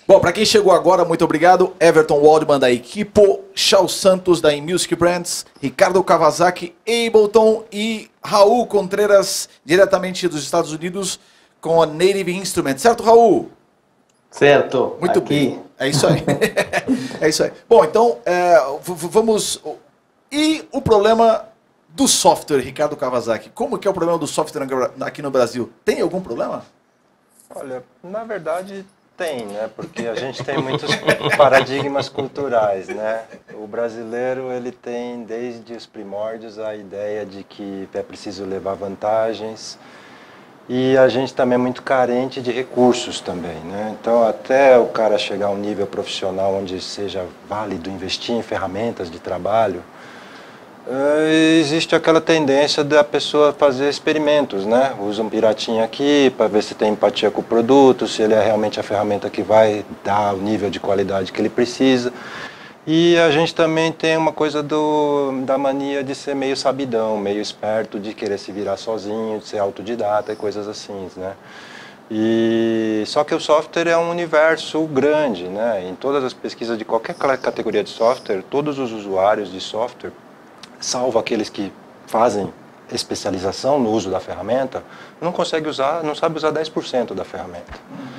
Bom, para quem chegou agora, muito obrigado. Everton Waldman da Equipo, Charles Santos da Music Brands, Ricardo Kawasaki, Ableton e Raul Contreras, diretamente dos Estados Unidos, com a Native Instruments. Certo, Raul? Certo. Muito aqui. bem. É isso aí. É isso aí. Bom, então, vamos... E o problema do software, Ricardo Kawasaki? Como que é o problema do software aqui no Brasil? Tem algum problema? Olha, na verdade tem, né? Porque a gente tem muitos paradigmas culturais, né? O brasileiro, ele tem desde os primórdios a ideia de que é preciso levar vantagens e a gente também é muito carente de recursos também, né? Então, até o cara chegar a um nível profissional onde seja válido investir em ferramentas de trabalho, existe aquela tendência da pessoa fazer experimentos, né? Usa um piratinha aqui para ver se tem empatia com o produto, se ele é realmente a ferramenta que vai dar o nível de qualidade que ele precisa. E a gente também tem uma coisa da mania de ser meio sabidão, meio esperto, de querer se virar sozinho, de ser autodidata e coisas assim, né? Só que o software é um universo grande, né? Em todas as pesquisas de qualquer categoria de software, todos os usuários de software, salvo aqueles que fazem especialização no uso da ferramenta, não consegue usar, não sabe usar 10% da ferramenta.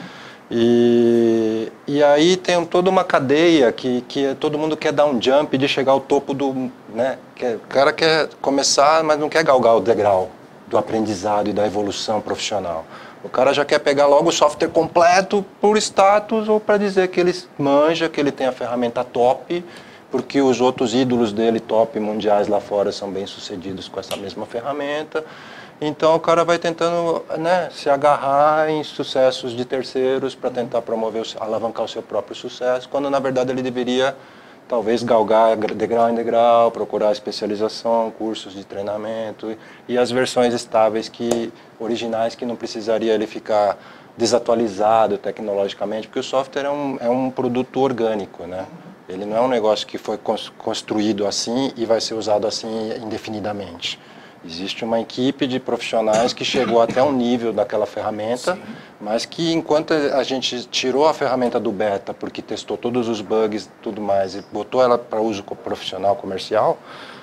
E aí tem toda uma cadeia que todo mundo quer dar um jump de chegar ao topo do... né? O cara quer começar, mas não quer galgar o degrau do aprendizado e da evolução profissional. O cara já quer pegar logo o software completo por status ou para dizer que ele manja, que ele tem a ferramenta top, porque os outros ídolos dele, top mundiais lá fora, são bem sucedidos com essa mesma ferramenta. Então o cara vai tentando, né, se agarrar em sucessos de terceiros para tentar promover, alavancar o seu próprio sucesso, quando na verdade ele deveria talvez galgar degrau em degrau, procurar especialização, cursos de treinamento e as versões estáveis originais que não precisaria ele ficar desatualizado tecnologicamente, porque o software é um produto orgânico, né? Ele não é um negócio que foi construído assim e vai ser usado assim indefinidamente. Existe uma equipe de profissionais que chegou até um nível daquela ferramenta, sim, mas que enquanto a gente tirou a ferramenta do beta, porque testou todos os bugs e tudo mais, e botou ela para uso profissional, comercial,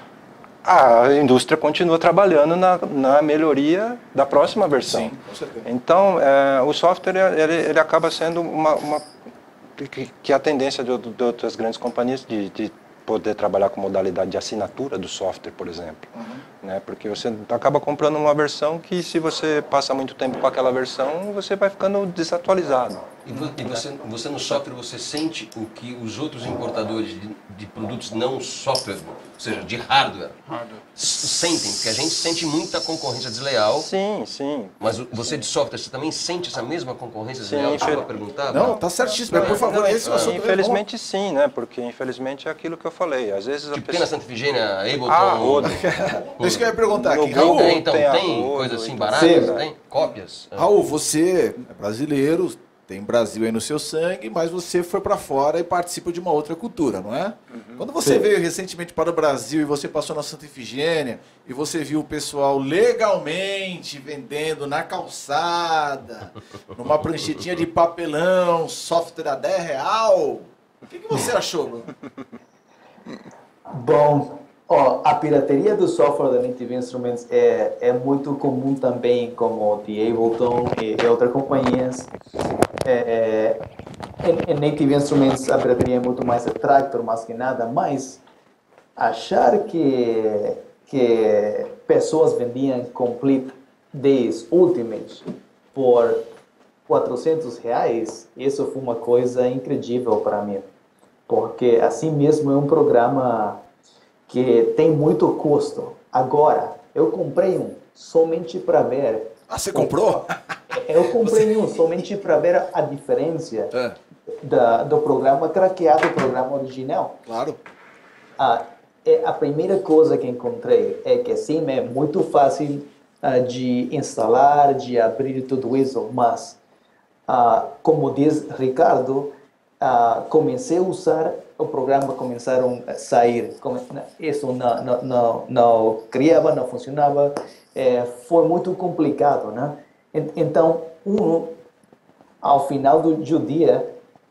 a indústria continua trabalhando na melhoria da próxima versão. Sim, com certeza. Então, o software ele acaba sendo que a tendência de outras grandes companhias de poder trabalhar com modalidade de assinatura do software, por exemplo. Né? Porque você acaba comprando uma versão que, se você passa muito tempo com aquela versão, você vai ficando desatualizado. E você no software, você sente o que os outros importadores de produtos não software, ou seja, de hardware, sentem? Porque a gente sente muita concorrência desleal. Sim, sim. Mas você de software, você também sente essa mesma concorrência desleal? Sim, Deixa eu perguntar. Não, tá certíssimo. Por favor, esse é o assunto. Infelizmente sim, né? Porque infelizmente é aquilo que eu falei. Às vezes tipo, tem na Santa Efigênia, Ableton... Isso que eu ia perguntar aqui. Raul, então, tem coisa assim barata? Tem cópias? Raul, você é brasileiro, tem Brasil aí no seu sangue, mas você foi para fora e participa de uma outra cultura, não é? Quando você veio recentemente para o Brasil e você passou na Santa Efigênia e você viu o pessoal legalmente vendendo na calçada, numa pranchetinha de papelão, software a R$10, o que você achou, Bruno? Bom, a pirateria do software da Native Instruments é muito comum também, como de Ableton e outras companhias. Em Native Instruments a pirateria é muito mais abstracto, mais que nada, mas achar que pessoas vendiam Complete 10 Ultimate por R$400, isso foi uma coisa incrível para mim, porque assim mesmo é um programa que tem muito custo. Agora, eu comprei um somente para ver... Ah, você comprou? Eu comprei um somente para ver a diferença do programa craqueado do programa original. Claro. A primeira coisa que encontrei é que sim, é muito fácil de instalar, de abrir tudo isso, mas, como diz Ricardo, comecei a usar, o programa começaram a sair, isso não criava, não funcionava, foi muito complicado, né? Então, ao final do dia,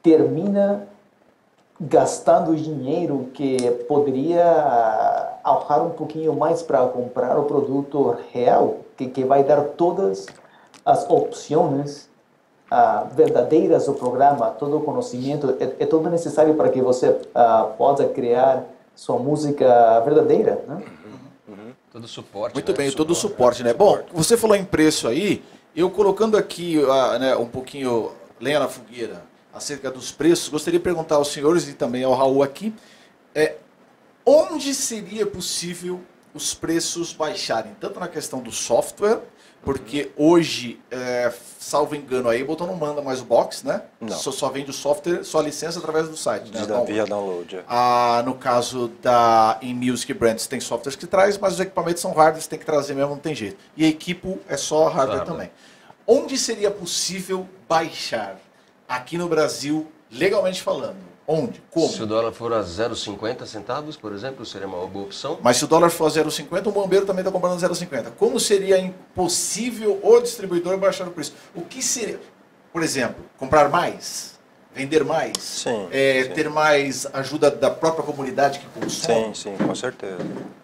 termina gastando dinheiro que poderia ahorrar um pouquinho mais para comprar o produto real, que vai dar todas as opções verdadeiras do programa, todo o conhecimento, é tudo necessário para que você possa criar sua música verdadeira, né? Todo o suporte. Muito né? bem, todo o suporte, né? Bom, você falou em preço aí, eu colocando aqui né, um pouquinho lenha na fogueira acerca dos preços, gostaria de perguntar aos senhores e também ao Raul aqui, onde seria possível os preços baixarem? Tanto na questão do software, porque hoje, salvo engano, aí Ableton não manda mais o box, né? Não. Só vende o software, só a licença através do site, né? Via download. No caso da InMusic Brands tem softwares que traz, mas os equipamentos são hardwares, tem que trazer mesmo, não tem jeito. E a equipo é só hardware também. Onde seria possível baixar aqui no Brasil, legalmente falando? Onde? Como? Se o dólar for a 0,50 centavos, por exemplo, seria uma boa opção. Mas se o dólar for a 0,50, o bombeiro também está comprando 0,50. Como seria impossível o distribuidor baixar o preço? O que seria, por exemplo, comprar mais? Vender mais? Sim, sim. Ter mais ajuda da própria comunidade que consome? Sim, com certeza.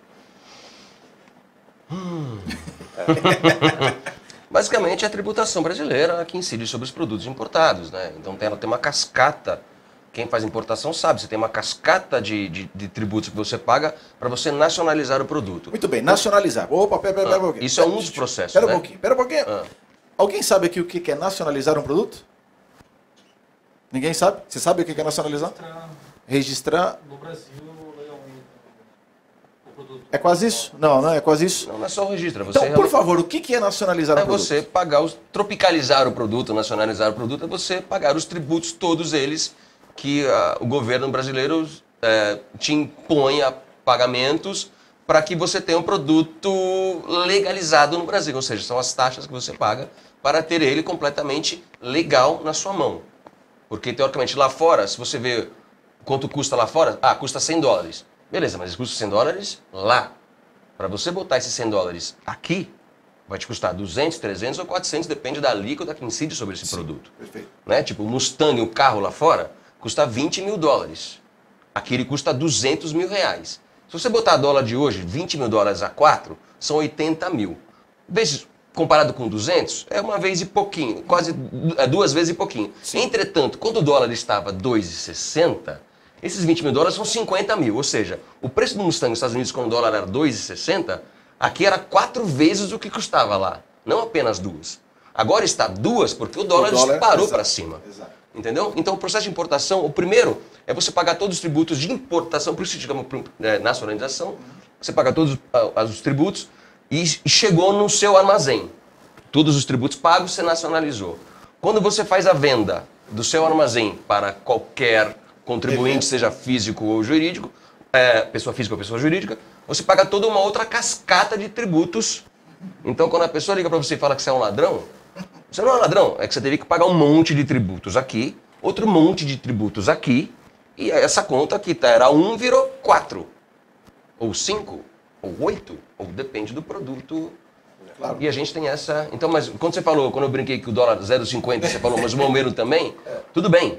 Basicamente, é a tributação brasileira que incide sobre os produtos importados, né? Então, ela tem uma cascata. Quem faz importação sabe, você tem uma cascata de tributos que você paga para você nacionalizar o produto. Muito bem, nacionalizar. Opa, pera um pouquinho. Isso é um dos processos, Pera né? um pouquinho. Alguém sabe aqui o que é nacionalizar um produto? Ninguém sabe? Você sabe o que é nacionalizar? Registrar. No Brasil, legalmente, o produto. É quase isso? Não é quase isso. Não é só o registro. Você Então, por favor, o que é nacionalizar um é produto? você pagar tropicalizar o produto, nacionalizar o produto, é você pagar os tributos, todos eles, que o governo brasileiro te impõe a pagamentos para que você tenha um produto legalizado no Brasil. Ou seja, são as taxas que você paga para ter ele completamente legal na sua mão. Porque, teoricamente, lá fora, se você vê quanto custa lá fora, custa $100. Beleza, mas custa $100 lá. Para você botar esses $100 aqui, vai te custar 200, 300 ou 400, depende da alíquota que incide sobre esse produto. Perfeito. Né? Tipo, o Mustang, o carro lá fora, custa $20 mil. Aqui ele custa R$200 mil. Se você botar dólar de hoje, $20 mil a 4, são 80 mil. Vezes, comparado com 200, é uma vez e pouquinho, quase 2 vezes e pouquinho. Sim. Entretanto, quando o dólar estava 2,60, esses $20 mil são 50 mil. Ou seja, o preço do Mustang nos Estados Unidos, quando o dólar era 2,60, aqui era 4 vezes o que custava lá. Não apenas 2. Agora está 2 porque o dólar disparou para cima. Exato. Entendeu? Então, o processo de importação, o primeiro é você pagar todos os tributos de importação, por isso se chama nacionalização. Você paga todos os tributos e chegou no seu armazém. Todos os tributos pagos, você nacionalizou. Quando você faz a venda do seu armazém para qualquer contribuinte, seja físico ou jurídico, pessoa física ou pessoa jurídica, você paga toda uma outra cascata de tributos. Então, quando a pessoa liga para você e fala que você é um ladrão, você não é ladrão, é que você teria que pagar um monte de tributos aqui, outro monte de tributos aqui, e essa conta que era 1 virou 4, ou 5, ou 8, ou depende do produto. Claro. E a gente tem essa... Então, mas quando você falou, quando eu brinquei que o dólar 0,50, você falou, mas o bombeiro também, tudo bem.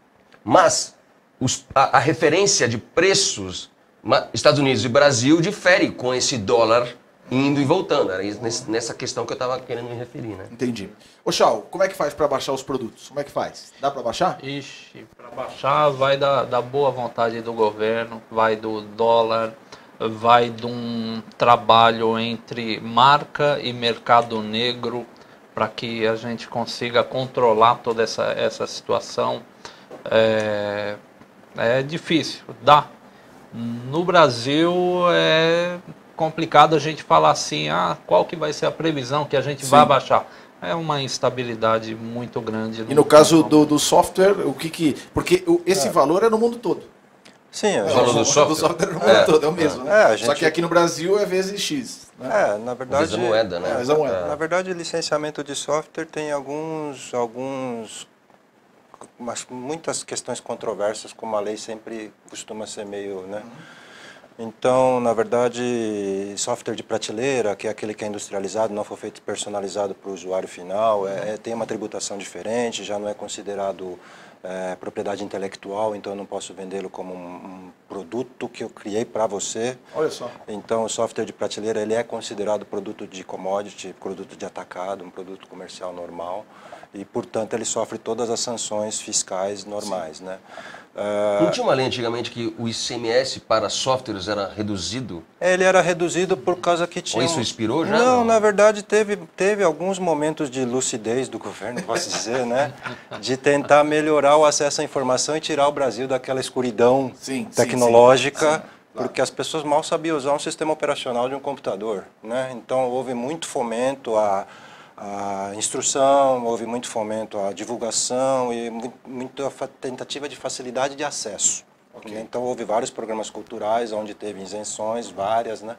Mas a referência de preços Estados Unidos e Brasil difere com esse dólar indo e voltando. Era nessa questão que eu estava querendo me referir, né? Entendi. Ô, Chau, como é que faz para baixar os produtos? Como é que faz? Dá para baixar? Ixi, para baixar vai da boa vontade do governo, vai do dólar, vai de um trabalho entre marca e mercado negro para que a gente consiga controlar toda essa situação. É difícil, dá. No Brasil é complicado a gente falar assim, qual que vai ser a previsão que a gente vai baixar. É uma instabilidade muito grande. E no caso do software, porque esse valor é no mundo todo. Sim, o valor do software é no mundo todo, é o mesmo. Né? Só que aqui no Brasil é vezes X. Né? Na verdade... Vezes a moeda, né? Vezes a moeda. Na verdade, o licenciamento de software tem muitas questões controversas, como a lei sempre costuma ser meio, né? Então, na verdade, software de prateleira, que é aquele que é industrializado, não foi feito personalizado para o usuário final, tem uma tributação diferente, já não é considerado propriedade intelectual, então eu não posso vendê-lo como um produto que eu criei para você. Olha só. Então o software de prateleira ele é considerado produto de commodity, produto de atacado, um produto comercial normal e, portanto, ele sofre todas as sanções fiscais normais, né? Não tinha uma lei antigamente que o ICMS para softwares era reduzido? Ele era reduzido por causa que tinha... Ou isso expirou já? Não, na verdade teve alguns momentos de lucidez do governo, posso dizer, né? De tentar melhorar o acesso à informação e tirar o Brasil daquela escuridão tecnológica, Claro. porque as pessoas mal sabiam usar um sistema operacional de um computador, né? Então houve muito fomento à instrução, houve muito fomento à divulgação e muita tentativa de facilidade de acesso. Okay. Então houve vários programas culturais onde teve isenções, várias, né?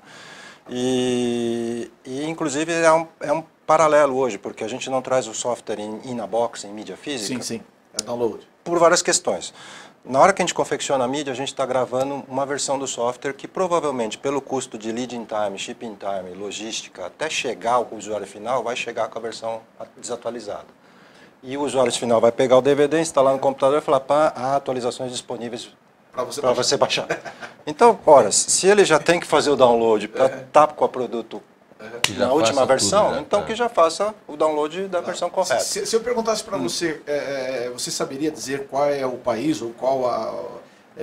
E inclusive é um paralelo hoje, porque a gente não traz o software in a box, em mídia física. Sim, é download. Por várias questões. Na hora que a gente confecciona a mídia, a gente está gravando uma versão do software que provavelmente, pelo custo de lead-in time, shipping time, logística, até chegar ao usuário final, vai chegar com a versão desatualizada. E o usuário final vai pegar o DVD, instalar no computador e falar, pá, há atualizações disponíveis para você baixar. Então, ora, se ele já tem que fazer o download para estar com o produto na última versão, tudo, então que já faça o download da versão correta. Se eu perguntasse para você, você saberia dizer qual é o país ou qual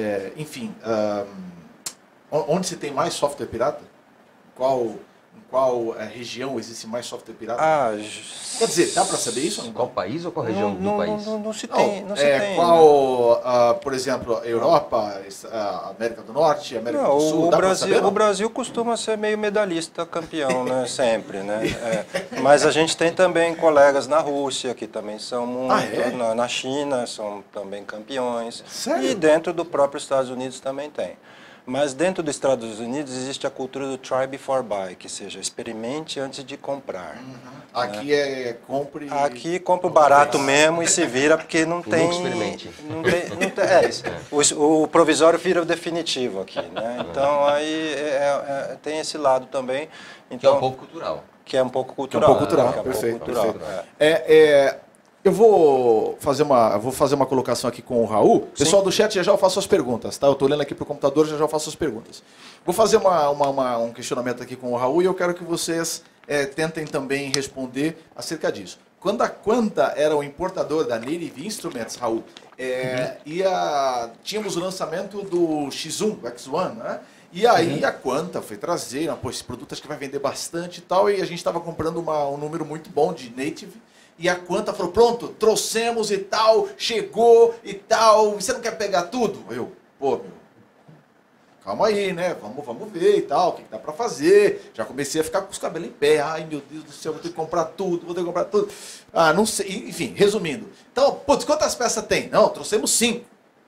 onde se tem mais software pirata? Em qual região existe mais software pirata? Quer dizer, dá para saber isso? Qual país ou qual região do país? Não se tem. Por exemplo, Europa, América do Norte, América do Sul, o Brasil costuma ser meio medalhista campeão, né? Sempre, né? Mas a gente tem também colegas na Rússia, que também são muito, na China, são também campeões. Sério? E dentro do próprio Estados Unidos também tem. Mas dentro dos Estados Unidos existe a cultura do try before buy, que seja, experimente antes de comprar. Aqui compre... Aqui compra o barato mesmo e se vira, porque não tem... Nunca experimente. O provisório vira o definitivo aqui, né? Então aí tem esse lado também. Então, que é um pouco cultural. Que é um pouco cultural. Perfeito. Eu vou fazer uma colocação aqui com o Raul. Sim. Pessoal do chat, já eu faço as perguntas, tá? Eu estou olhando aqui para o computador, já eu faço as perguntas. Vou fazer um questionamento aqui com o Raul e eu quero que vocês tentem também responder acerca disso. Quando a Quanta era o importador da Native Instruments, Raul, tínhamos o lançamento do X1, do X1, né? E aí a Quanta foi trazer, esse produto acho que vai vender bastante e tal, e a gente estava comprando um número muito bom de Native. E a Quanta falou, pronto, trouxemos e tal, chegou e tal, você não quer pegar tudo? Calma aí, né, vamos ver e tal, o que dá pra fazer. Já comecei a ficar com os cabelos em pé, ai meu Deus do céu, vou ter que comprar tudo. Não sei, enfim, resumindo. Então, quantas peças tem? Não, trouxemos 5.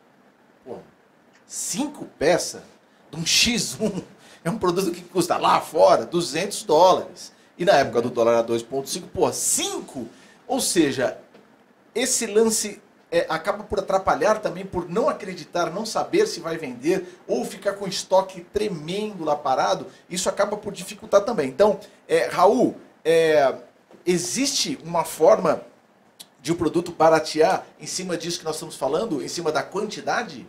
5 peças de um X1, é um produto que custa lá fora $200. E na época do dólar era 2,5, 5? Ou seja, esse lance acaba por atrapalhar também por não acreditar, não saber se vai vender ou ficar com estoque tremendo lá parado. Isso acaba por dificultar também. Então, Raul, existe uma forma de o produto baratear em cima disso que nós estamos falando, em cima da quantidade?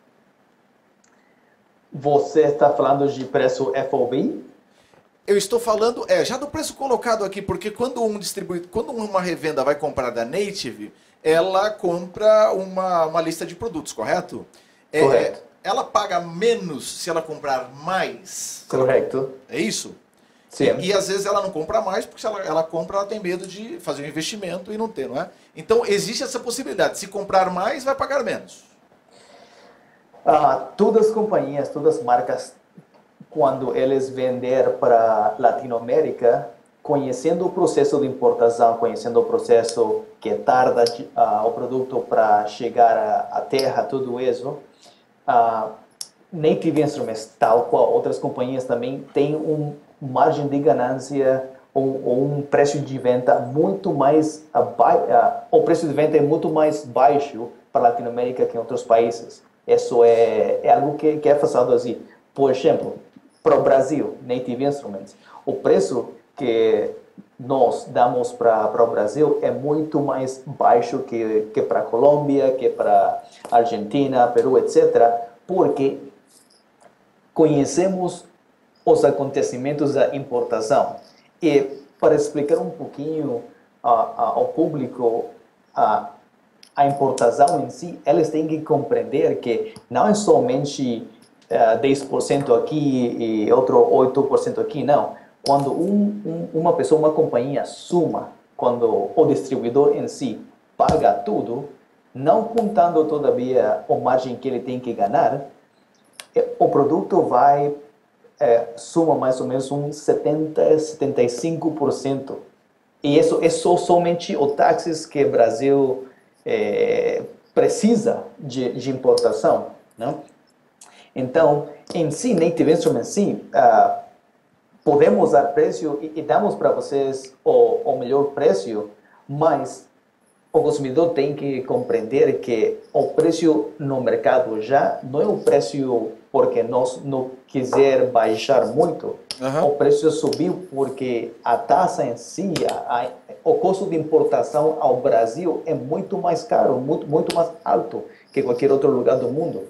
Você está falando de preço FOB? Eu estou falando, já do preço colocado aqui, porque quando uma revenda vai comprar da Native, ela compra uma lista de produtos, correto? Correto. Ela paga menos se ela comprar mais? Correto. É isso? Sim. E às vezes ela não compra mais, porque se ela compra, ela tem medo de fazer um investimento e não ter, não é? Então existe essa possibilidade, se comprar mais, vai pagar menos. Todas as companhias, todas as marcas, quando eles vender para Latinoamérica, conhecendo o processo de importação, conhecendo o processo que tarda o produto para chegar à terra, tudo isso, Native Instruments, tal qual outras companhias também, tem margem de ganância ou um preço de venda muito mais o preço de venda é muito mais baixo para a Latinoamérica que em outros países. Isso é algo que é passado assim. Por exemplo, para o Brasil, Native Instruments, o preço que nós damos para o Brasil é muito mais baixo que para a Colômbia, que para a Argentina, Peru, etc., porque conhecemos os acontecimentos da importação. E para explicar um pouquinho ao público a importação em si, eles têm que compreender que não é somente 10% aqui e outro 8% aqui, não. Quando uma pessoa, uma companhia suma, quando o distribuidor em si paga tudo, não contando todavia a margem que ele tem que ganhar, o produto vai suma mais ou menos uns 75%. E isso é somente os táxis que o Brasil precisa de importação, não? Então, em si, Native Instruments, sim, podemos dar preço e damos para vocês o melhor preço, mas o consumidor tem que compreender que o preço no mercado já não é o preço porque nós não quiser baixar muito. O preço subiu porque a taxa em si, o custo de importação ao Brasil é muito mais caro, muito mais alto que qualquer outro lugar do mundo.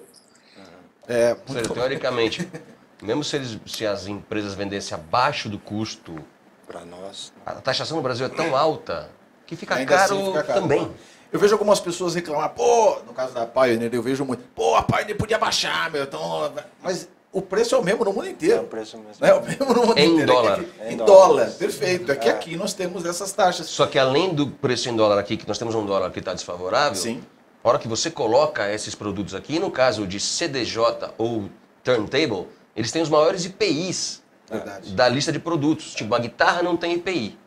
Ou seja, teoricamente, mesmo se as empresas vendessem abaixo do custo, Para nós. a taxação no Brasil é tão alta que fica Ainda caro, assim fica caro também. Eu vejo algumas pessoas reclamar, pô, no caso da Pioneer, eu vejo muito, pô, a Pioneer podia baixar, meu, então... Mas o preço é o mesmo no mundo É inteiro. o preço mesmo. É o mesmo no mundo Em inteiro. dólar. Em dólar, perfeito. É que aqui nós temos essas taxas. Só que além do preço em dólar aqui, que nós temos um dólar que está desfavorável, Sim. a hora que você coloca esses produtos aqui, no caso de CDJ ou Turntable, eles têm os maiores IPIs Verdade. da lista de produtos. Tipo, uma guitarra não tem IPI.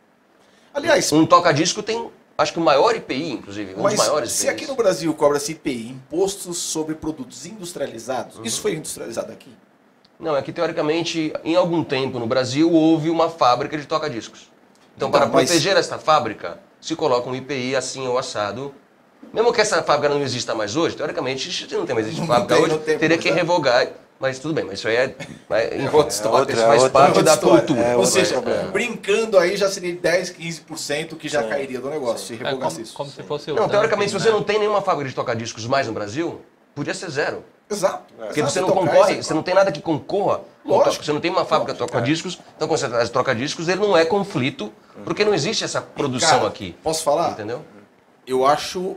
Aliás, Um toca-disco tem, acho que o maior IPI, inclusive, um dos mas maiores se IPIs. aqui no Brasil cobra-se IPI, impostos sobre produtos industrializados, isso foi industrializado aqui? Não, é que teoricamente, em algum tempo no Brasil, houve uma fábrica de toca-discos. Então, para mas- proteger esta fábrica, se coloca um IPI assim ou assado. Mesmo que essa fábrica não exista mais hoje, teoricamente, se não tem mais Não fábrica tem, hoje, não tem, teria que mas é. revogar. Mas tudo bem, mas isso aí é outra história. Isso faz parte Outra da história. cultura. Ou outro seja, problema. brincando aí já seria 10, 15% que já cairia do negócio, se revogasse isso. como se fosse o Não, dumping, teoricamente, se você né? não tem nenhuma fábrica de toca-discos mais no Brasil, podia ser zero. Exato. Porque Exato, você não então, concorre, cai, você não tem nada que concorra. Lógico. Você não tem uma fábrica de toca-discos, então quando você traz toca-discos, ele não é conflito, porque não existe essa produção Cara, aqui. Posso falar? Entendeu? Eu acho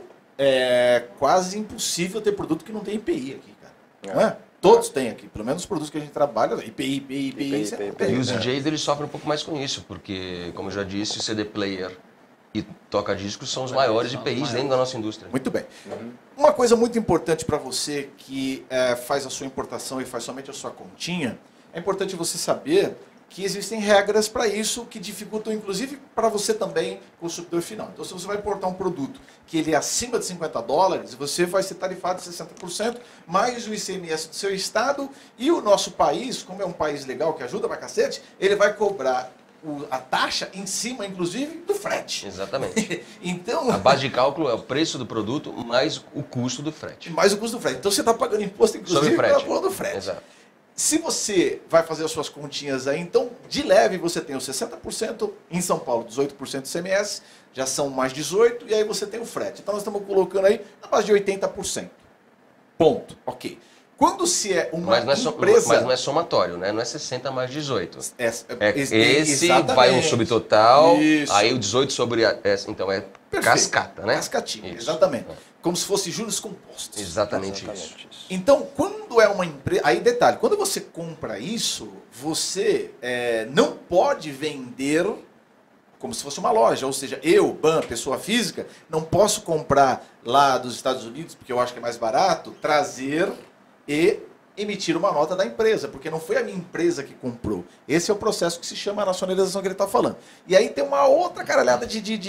quase impossível ter produto que não tem IPI aqui, cara. Não é? Todos têm aqui, pelo menos os produtos que a gente trabalha, IPI, isso é IPI. E os né? DJs eles sofrem um pouco mais com isso, porque, como eu já disse, o CD player e toca-discos são os maiores IPIs dentro da nossa indústria. Muito bem. Uma coisa muito importante para você que faz a sua importação e faz somente a sua continha, é importante você saber que existem regras para isso que dificultam, inclusive, para você também, consumidor final. Então, se você vai importar um produto que ele é acima de $50, você vai ser tarifado 60%, mais o ICMS do seu estado, e o nosso país, como é um país legal que ajuda pra cacete, ele vai cobrar a taxa em cima, inclusive, do frete. Exatamente. Então, A base de cálculo é o preço do produto mais o custo do frete. mais o custo do frete. Então, você está pagando imposto, Sobre inclusive, o frete. pela porra do frete. Exato. Se você vai fazer as suas continhas aí, então, de leve, você tem os 60%, em São Paulo, 18% de CMS, já são mais 18%, e aí você tem o frete. Então, nós estamos colocando aí na base de 80%. Ponto. Ok. Quando se é uma Mas não empresa... é somatório, né? Não é 60 mais 18. Esse exatamente. vai um subtotal, Isso. aí o 18 sobre então é Perfeito. cascata, né? Cascatinha, Isso. exatamente. Como se fosse juros compostos. Exatamente isso. Então, quando é uma empresa... Aí, detalhe, quando você compra isso, você não pode vender como se fosse uma loja. Ou seja, eu, BAN, pessoa física, não posso comprar lá dos Estados Unidos, porque eu acho que é mais barato, trazer e emitir uma nota da empresa, porque não foi a minha empresa que comprou. Esse é o processo que se chama a nacionalização que ele está falando. E aí tem uma outra caralhada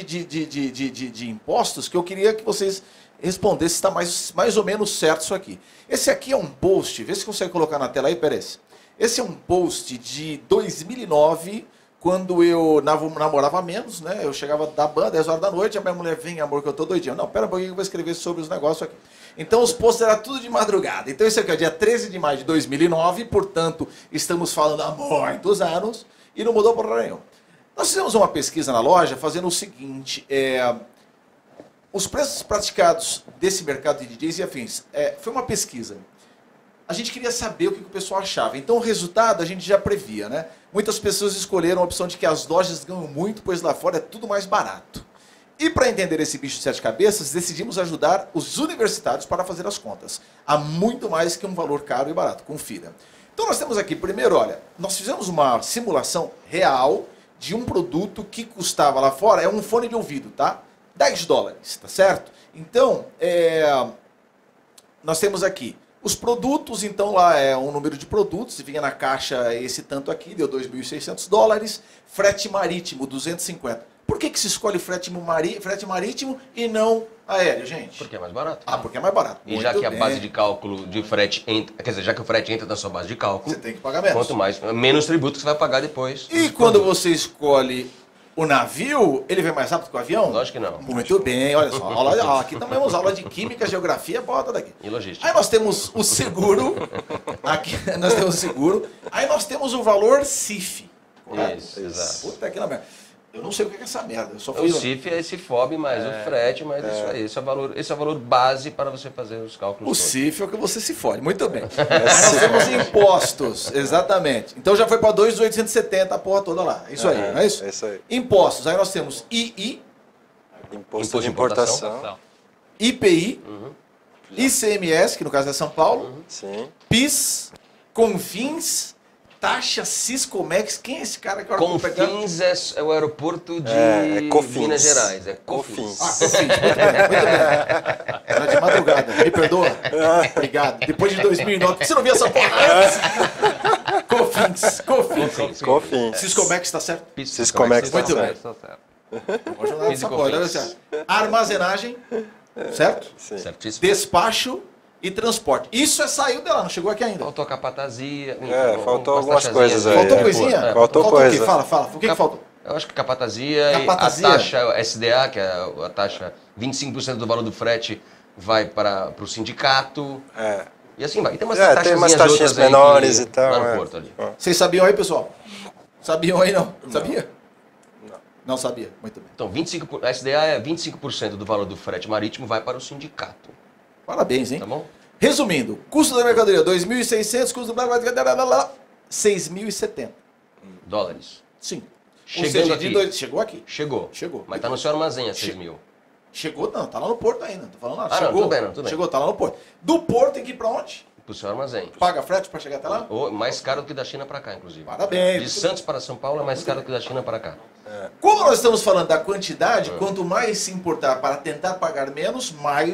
de impostos que eu queria que vocês respondessem se está mais ou menos certo isso aqui. Esse aqui é um post, vê se consegue colocar na tela aí, Pérez. Esse é um post de 2009, quando eu namorava menos, né? Eu chegava da banda, 10 horas da noite, a minha mulher vem, amor, que eu tô doidinho. Não, pera um pouquinho que eu vou escrever sobre os negócios aqui. Então os posts eram tudo de madrugada. Então esse aqui é o dia 13 de maio de 2009, portanto, estamos falando há muitos anos, e não mudou porra nenhuma. Nós fizemos uma pesquisa na loja fazendo o seguinte, os preços praticados desse mercado de DJs e afins, foi uma pesquisa. A gente queria saber o que o pessoal achava. Então o resultado a gente já previa, né? Muitas pessoas escolheram a opção de que as lojas ganham muito, pois lá fora é tudo mais barato. E para entender esse bicho de 7 cabeças, decidimos ajudar os universitários para fazer as contas. Há muito mais que um valor caro e barato, confira. Então nós temos aqui, primeiro, olha, nós fizemos uma simulação real de um produto que custava lá fora, é um fone de ouvido, tá? $10, tá certo? Então, nós temos aqui os produtos, então lá é um número de produtos, vinha na caixa esse tanto aqui, deu $2.600, frete marítimo, 250. Por que se escolhe frete marítimo e não aéreo, gente? Porque é mais barato. Ah, porque é mais barato. E já que a base de cálculo de frete entra, quer dizer, já que o frete entra na sua base de cálculo, você tem que pagar menos. Quanto mais, menos tributo que você vai pagar depois. E quando você escolhe o navio, ele vem mais rápido que o avião? Lógico que não. Muito bem, olha só. Aqui também temos aula de química, geografia, bota daqui. E logística. Aí nós temos o seguro. Aqui nós temos o seguro. Aí nós temos o valor CIF. Correto? Isso, exato. Puta que merda. Eu não sei o que é essa merda. Eu só O fui CIF é esse FOB mais o frete, mas isso aí. Esse é o valor base para você fazer os cálculos. O CIF é o que você se fode. Muito bem. Aí nós temos impostos, exatamente. Então já foi para 2.870 a porra toda lá. Isso aí, não é isso? É isso aí. Impostos. Aí nós temos II, Imposto de importação. IPI, ICMS, que no caso é São Paulo, Sim. PIS, CONFINS, taxa Siscomex. Quem é esse cara que eu vou pegar? Confins é o aeroporto de Cofins. Minas Gerais. É Cofins. COFINS, muito bem, muito bem. Era de madrugada, me perdoa? Obrigado. Depois de 2009, por que você não viu essa porra antes? COFINS. Cofins. Siscomex está certo? Siscomex tá Muito bem. Tá certo. Vou jogar nessa porra, olha só. Armazenagem, certo? Sim. Certíssimo. Despacho e transporte. Isso saiu dela, não chegou aqui ainda. Faltou capatazia. Faltou umas algumas taxazinhas coisas aí. Faltou É, coisinha? faltou O coisa. quê? Fala. O que faltou? Eu acho que capatazia, Capatazia. e a taxa SDA, que é a taxa 25% do valor do frete, vai para o sindicato. É. E assim vai. E tem umas Tem umas taxazinhas taxinhas outras aí menores e tal. lá no é. porto ali. Vocês sabiam aí, pessoal? Sabiam aí, não? Sabia? Não sabia. Muito bem. Então, a SDA é 25% do valor do frete marítimo vai para o sindicato. Parabéns, hein? Tá bom? Resumindo, custo da mercadoria, 2.600, custo do blá, blá, blá, blá, blá, 6.070. Dólares. Sim. Chegando aqui. Chegou aqui. Chegou. Chegou. Mas tá no seu armazém a 6 mil. Chegou, não, tá lá no porto ainda. Tô falando lá. Ah, não, chegou. tudo bem. Chegou, tá lá no porto. Do porto tem que ir pra onde? Pro seu armazém. Paga frete pra chegar até lá? Ou mais caro do que da China para cá, inclusive. Parabéns. De Santos para São Paulo é mais caro do que da China para cá. Como nós estamos falando da quantidade, quanto mais se importar para tentar pagar menos,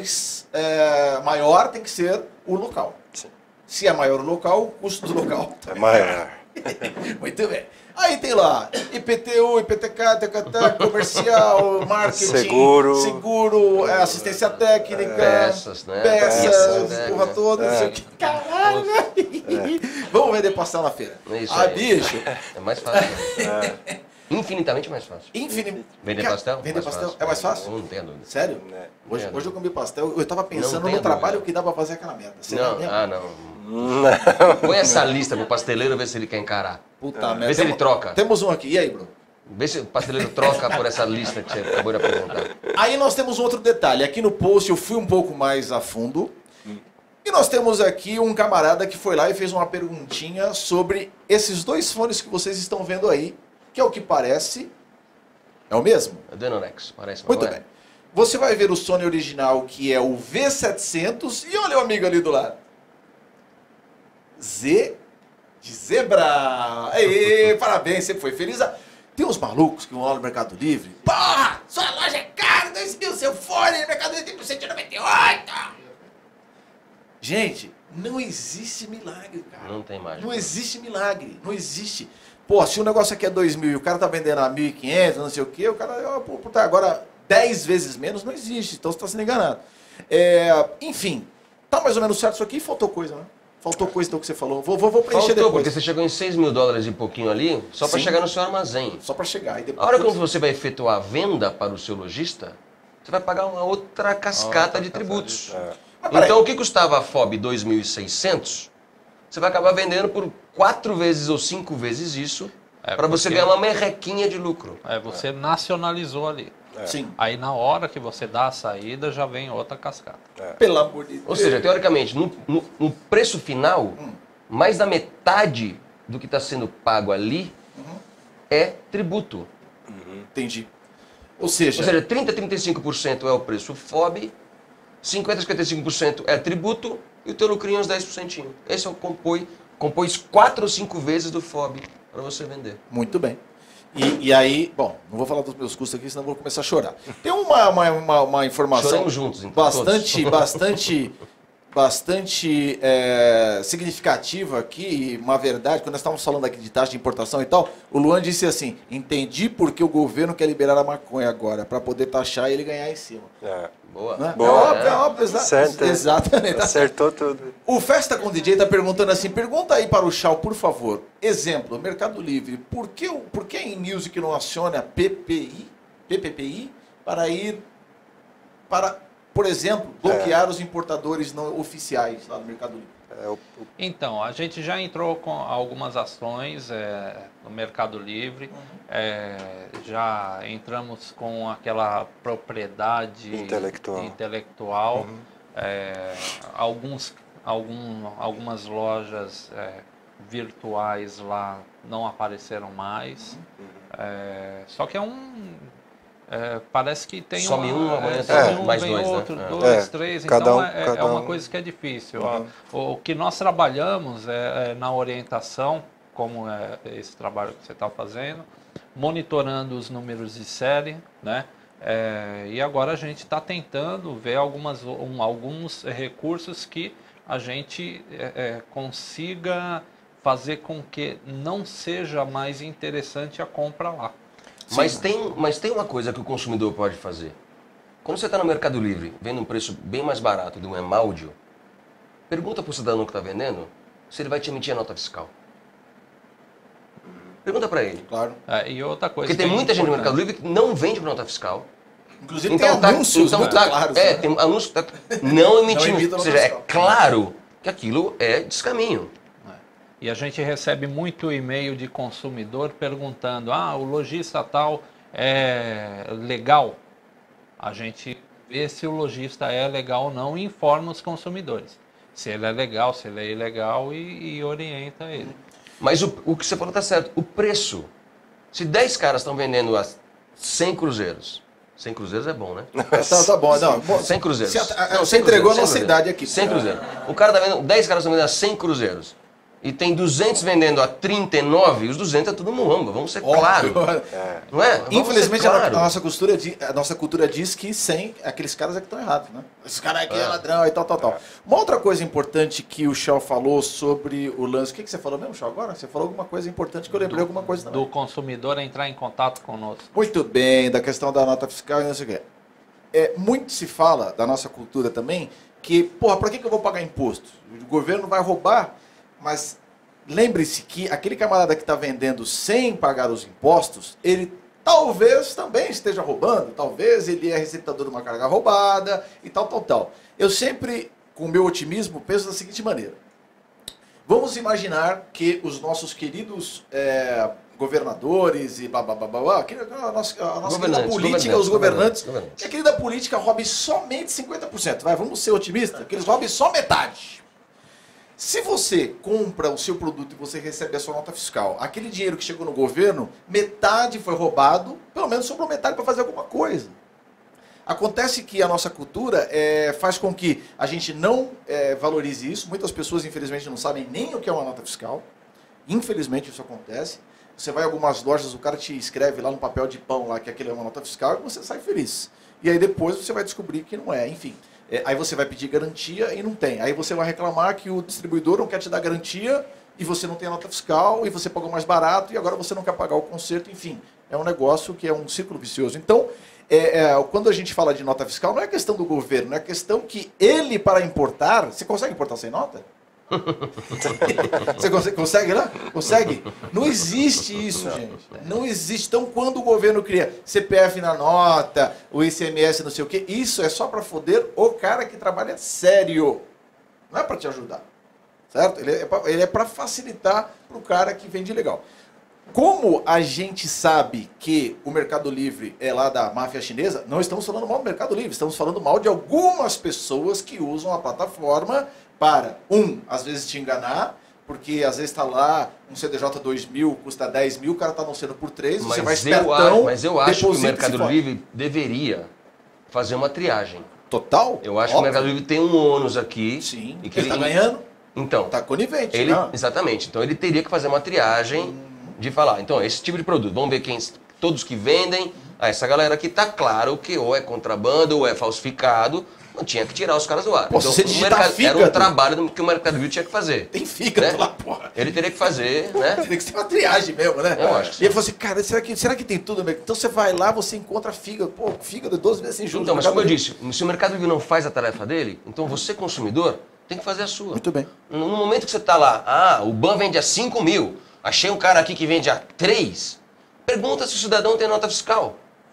maior tem que ser o local. Sim. Se é maior o local, o custo do local É maior. Muito bem. Aí tem lá IPTU, IPTK, TKT, comercial, marketing, seguro, assistência técnica, Peças, né? peças, Peças, porra né? toda, não sei o que. Caralho, né? Vamos vender pastel na feira. Isso Ah, aí. bicho. É mais fácil. Infinitamente mais fácil. Vender Cara, pastel? Vender Mais pastel fácil. é mais fácil? Eu não tenho dúvida. Sério? Né? Hoje eu comi pastel, eu tava pensando tenho no trabalho dúvida. que dá pra fazer aquela merda. Será mesmo? Não. Põe essa lista pro pasteleiro, vê se ele quer encarar. Puta merda. Vê se ele troca. Temos um aqui. E aí, Bruno? Vê se o pasteleiro troca por essa lista que você acabou de apresentar. Aí nós temos um outro detalhe. Aqui no post eu fui um pouco mais a fundo. E nós temos aqui um camarada que foi lá e fez uma perguntinha sobre esses dois fones que vocês estão vendo aí, que é o que parece... É o mesmo? É do Enorex, parece. mas Muito não é. bem. Você vai ver o Sony original, que é o V700, e olha o amigo ali do lado. Z de zebra. Aê, parabéns, você foi feliz. Tem uns malucos que vão lá no Mercado Livre. Porra, sua loja é cara, 2.000 seu fone, no Mercado Livre tem por 198. Gente, não existe milagre, cara. Não tem mágica. Não existe milagre, não existe. Pô, se o negócio aqui é 2.000 e o cara tá vendendo a 1.500, não sei o quê, o cara, puta, agora 10 vezes menos não existe, então você tá sendo enganado. Enfim, tá mais ou menos certo isso aqui, faltou coisa, né? Faltou coisa então que você falou. Vou preencher Faltou, depois. porque você chegou em 6 mil dólares e pouquinho ali, só para Sim. chegar no seu armazém. Só para chegar. E depois... A hora que você vai efetuar a venda para o seu lojista, você vai pagar uma outra cascata de tributos. Mas peraí. Então, o que custava a FOB 2.600, você vai acabar vendendo por 4 vezes ou 5 vezes isso para você ganhar uma merrequinha de lucro. Você nacionalizou ali. Sim. Aí na hora que você dá a saída, já vem outra cascata. Pelo amor de Deus. Ou seja, teoricamente, no preço final, mais da metade do que está sendo pago ali é tributo. Entendi. Ou seja, 30% a 35% é o preço FOB, 50% a 55% é tributo e o teu lucrinho é uns 10%. Esse é o compôs 4 ou 5 vezes do FOB para você vender. muito bem. E aí, bom, não vou falar dos meus custos aqui, senão vou começar a chorar. Tem uma informação Choramos juntos, então, bastante significativa aqui, uma verdade, quando nós estávamos falando aqui de taxa de importação e tal, o Luan disse assim, entendi porque o governo quer liberar a maconha agora, para poder taxar e ele ganhar em cima. Boa. Né? Boa. É óbvio, Certo. exatamente. Acertou tudo. O Festa com DJ está perguntando assim, pergunta aí para o Chau, por favor. Exemplo, Mercado Livre, por que em Music não aciona PPPI para, por exemplo, bloquear os importadores não oficiais lá do Mercado Livre? Então, a gente já entrou com algumas ações no Mercado Livre, já entramos com aquela propriedade intelectual. Algumas lojas virtuais lá não apareceram mais. Só que parece que tem some amanhã some mais vem dois, outro, né? dois, três, Cada então um- é cada uma um. coisa que é difícil. O que nós trabalhamos na orientação, como esse trabalho que você está fazendo, monitorando os números de série, né? E agora a gente está tentando ver alguns recursos que a gente consiga fazer com que não seja mais interessante a compra lá. Mas tem uma coisa que o consumidor pode fazer. Quando você está no Mercado Livre, vendo um preço bem mais barato de um Emaldio, pergunta para o cidadão que está vendendo se ele vai te emitir a nota fiscal. Pergunta para ele. Claro. E outra coisa Porque tem que é muita gente no importante. Mercado Livre que não vende por nota fiscal. Inclusive tem anúncios muito claros. né? Tem anúncios que não emitindo. emita Ou nota seja, é fiscal. claro que aquilo é descaminho. E a gente recebe muito e-mail de consumidor perguntando: o lojista tal é legal? A gente vê se o lojista é legal ou não e informa os consumidores. Se ele é legal, se ele é ilegal e orienta ele. Mas o que você falou está certo. O preço. Se 10 caras estão vendendo a 100 cruzeiros. 100 cruzeiros é bom, né? Tá bom. Não, bom, 100 cruzeiros. Você entregou a nossa idade aqui. 100 cruzeiros. O cara tá vendendo, 10 caras estão vendendo a 100 cruzeiros. E tem 200 vendendo a 39, os 200 é tudo muamba, vamos ser claro. Não é? Vamos Infelizmente, ser claro. a nossa cultura diz que aqueles caras é que estão errados, né? Esse cara aqui é ladrão e tal. Uma outra coisa importante que o Chau falou sobre o lance... O que você falou mesmo, Chau, agora? Você falou alguma coisa importante que eu lembrei alguma coisa também. Do consumidor entrar em contato conosco. Muito bem, da questão da nota fiscal e não sei o quê. Muito se fala, da nossa cultura também, que, pra que eu vou pagar imposto? O governo vai roubar... Mas lembre-se que aquele camarada que está vendendo sem pagar os impostos, ele talvez também esteja roubando, talvez ele é receptador de uma carga roubada e tal. Eu sempre, com o meu otimismo, penso da seguinte maneira. Vamos imaginar que os nossos queridos governadores e blá, a nossa querida política, os governantes, que a querida política roube somente 50%. Vamos ser otimistas, que eles roubem só metade. Se você compra o seu produto e você recebe a sua nota fiscal, aquele dinheiro que chegou no governo, metade foi roubado, pelo menos sobrou metade para fazer alguma coisa. Acontece que a nossa cultura faz com que a gente não valorize isso. Muitas pessoas, infelizmente, não sabem nem o que é uma nota fiscal. Infelizmente, isso acontece. Você vai em algumas lojas, o cara te escreve lá no papel de pão lá que aquilo é uma nota fiscal e você sai feliz. E aí depois você vai descobrir que não é, enfim. Aí você vai pedir garantia e não tem. Aí você vai reclamar que o distribuidor não quer te dar garantia e você não tem a nota fiscal e você pagou mais barato e agora você não quer pagar o conserto. Enfim, é um negócio que é um círculo vicioso. Então, quando a gente fala de nota fiscal, não é questão do governo, é questão que ele, para importar... Você consegue importar sem nota? Você consegue lá? Consegue? Não existe isso, gente. Não existe. Então, quando o governo cria CPF na nota, o ICMS não sei o quê, isso é só para foder o cara que trabalha sério. Não é para te ajudar. Certo? Ele é para facilitar para o cara que vende legal. Como a gente sabe que o Mercado Livre é lá da máfia chinesa, não estamos falando mal do Mercado Livre, estamos falando mal de algumas pessoas que usam a plataforma para, às vezes te enganar, porque às vezes está lá um CDJ 2000, custa 10 mil, o cara está anunciando por 3, você vai espertão, mas eu acho que o deposita e Mercado se fode. Livre deveria fazer uma triagem. Total? Eu acho que o Mercado Livre tem um ônus aqui. Sim, E que ele está ganhando, Então, está conivente. ele, Não? exatamente. Então ele teria que fazer uma triagem de falar, então, esse tipo de produto, vamos ver todos que vendem, essa galera aqui tá claro que ou é contrabando ou é falsificado, não tinha que tirar os caras do ar. Pô, então, se você digitar era um fígado- trabalho que o Mercado Livre tinha que fazer. Tem fígado né? lá, porra. Ele teria que fazer, né? Teria que ser uma triagem mesmo, né? Eu acho que E ele sim. falou assim, cara, será que tem tudo? Então você vai lá, você encontra fígado. Pô, fígado 12 vezes sem juros. Então, mas Mercado como eu Livre. disse, se o Mercado Livre não faz a tarefa dele, então você, consumidor, tem que fazer a sua. Muito bem. No momento que você está lá, o BAN vende a 5 mil, achei um cara aqui que vende a 3, pergunta se o cidadão tem nota fiscal.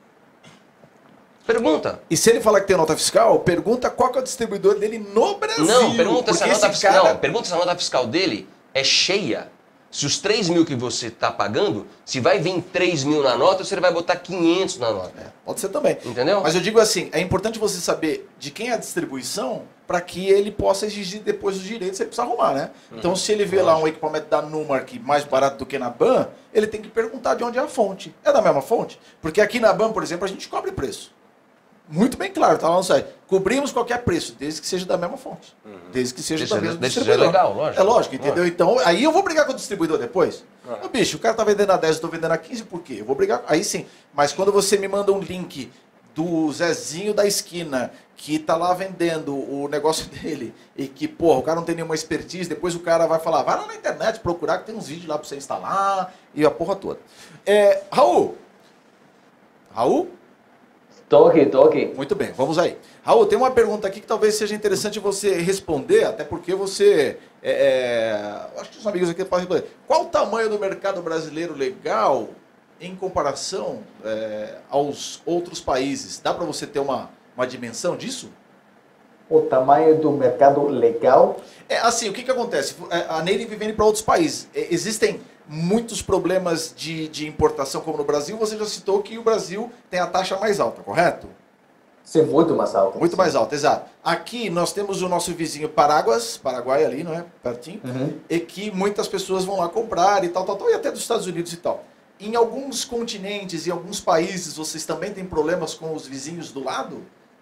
Pergunta. E se ele falar que tem nota fiscal, pergunta qual que é o distribuidor dele no Brasil. Não, pergunta se a porque nota esse fiscal. cara- Não, pergunta se a nota fiscal dele é cheia. Se os 3 mil que você está pagando, se vai vir 3 mil na nota ou se ele vai botar 500 na nota. Pode ser também. Entendeu? Mas eu digo assim, é importante você saber de quem é a distribuição para que ele possa exigir depois os direitos, ele precisa arrumar, né? Então, se ele vê lá um equipamento da Numark mais barato do que na BAN, ele tem que perguntar de onde é a fonte. É da mesma fonte? Porque aqui na BAN, por exemplo, a gente cobre preço. Muito bem claro, tá lá no site. Cobrimos qualquer preço, desde que seja da mesma fonte. Desde que seja Isso da é- mesma isso é distribuidor. legal, lógico. É lógico, entendeu? Então, aí eu vou brigar com o distribuidor depois. Ô, bicho, o cara tá vendendo a 10, eu tô vendendo a 15, por quê? Eu vou brigar. Aí sim. Mas quando você me manda um link do Zezinho da esquina, que tá lá vendendo o negócio dele, e que, porra, o cara não tem nenhuma expertise, depois o cara vai falar, vai lá na internet procurar, que tem uns vídeos lá pra você instalar, e a porra toda. Raul? Raul? Tô aqui. Muito bem, vamos aí. Raul, tem uma pergunta aqui que talvez seja interessante você responder, até porque você. Acho que os amigos aqui podem responder. Qual o tamanho do mercado brasileiro legal em comparação aos outros países? Dá para você ter uma dimensão disso? O tamanho do mercado legal, Assim, o que acontece? A Native vende para outros países. Existem muitos problemas de importação, como no Brasil. Você já citou que o Brasil tem a taxa mais alta, correto? ser muito mais alto. Muito mais alta, exato. Aqui nós temos o nosso vizinho Paraguai ali, não é? Pertinho. E que muitas pessoas vão lá comprar e tal, e até dos Estados Unidos e tal. Em alguns continentes, em alguns países, vocês também têm problemas com os vizinhos do lado?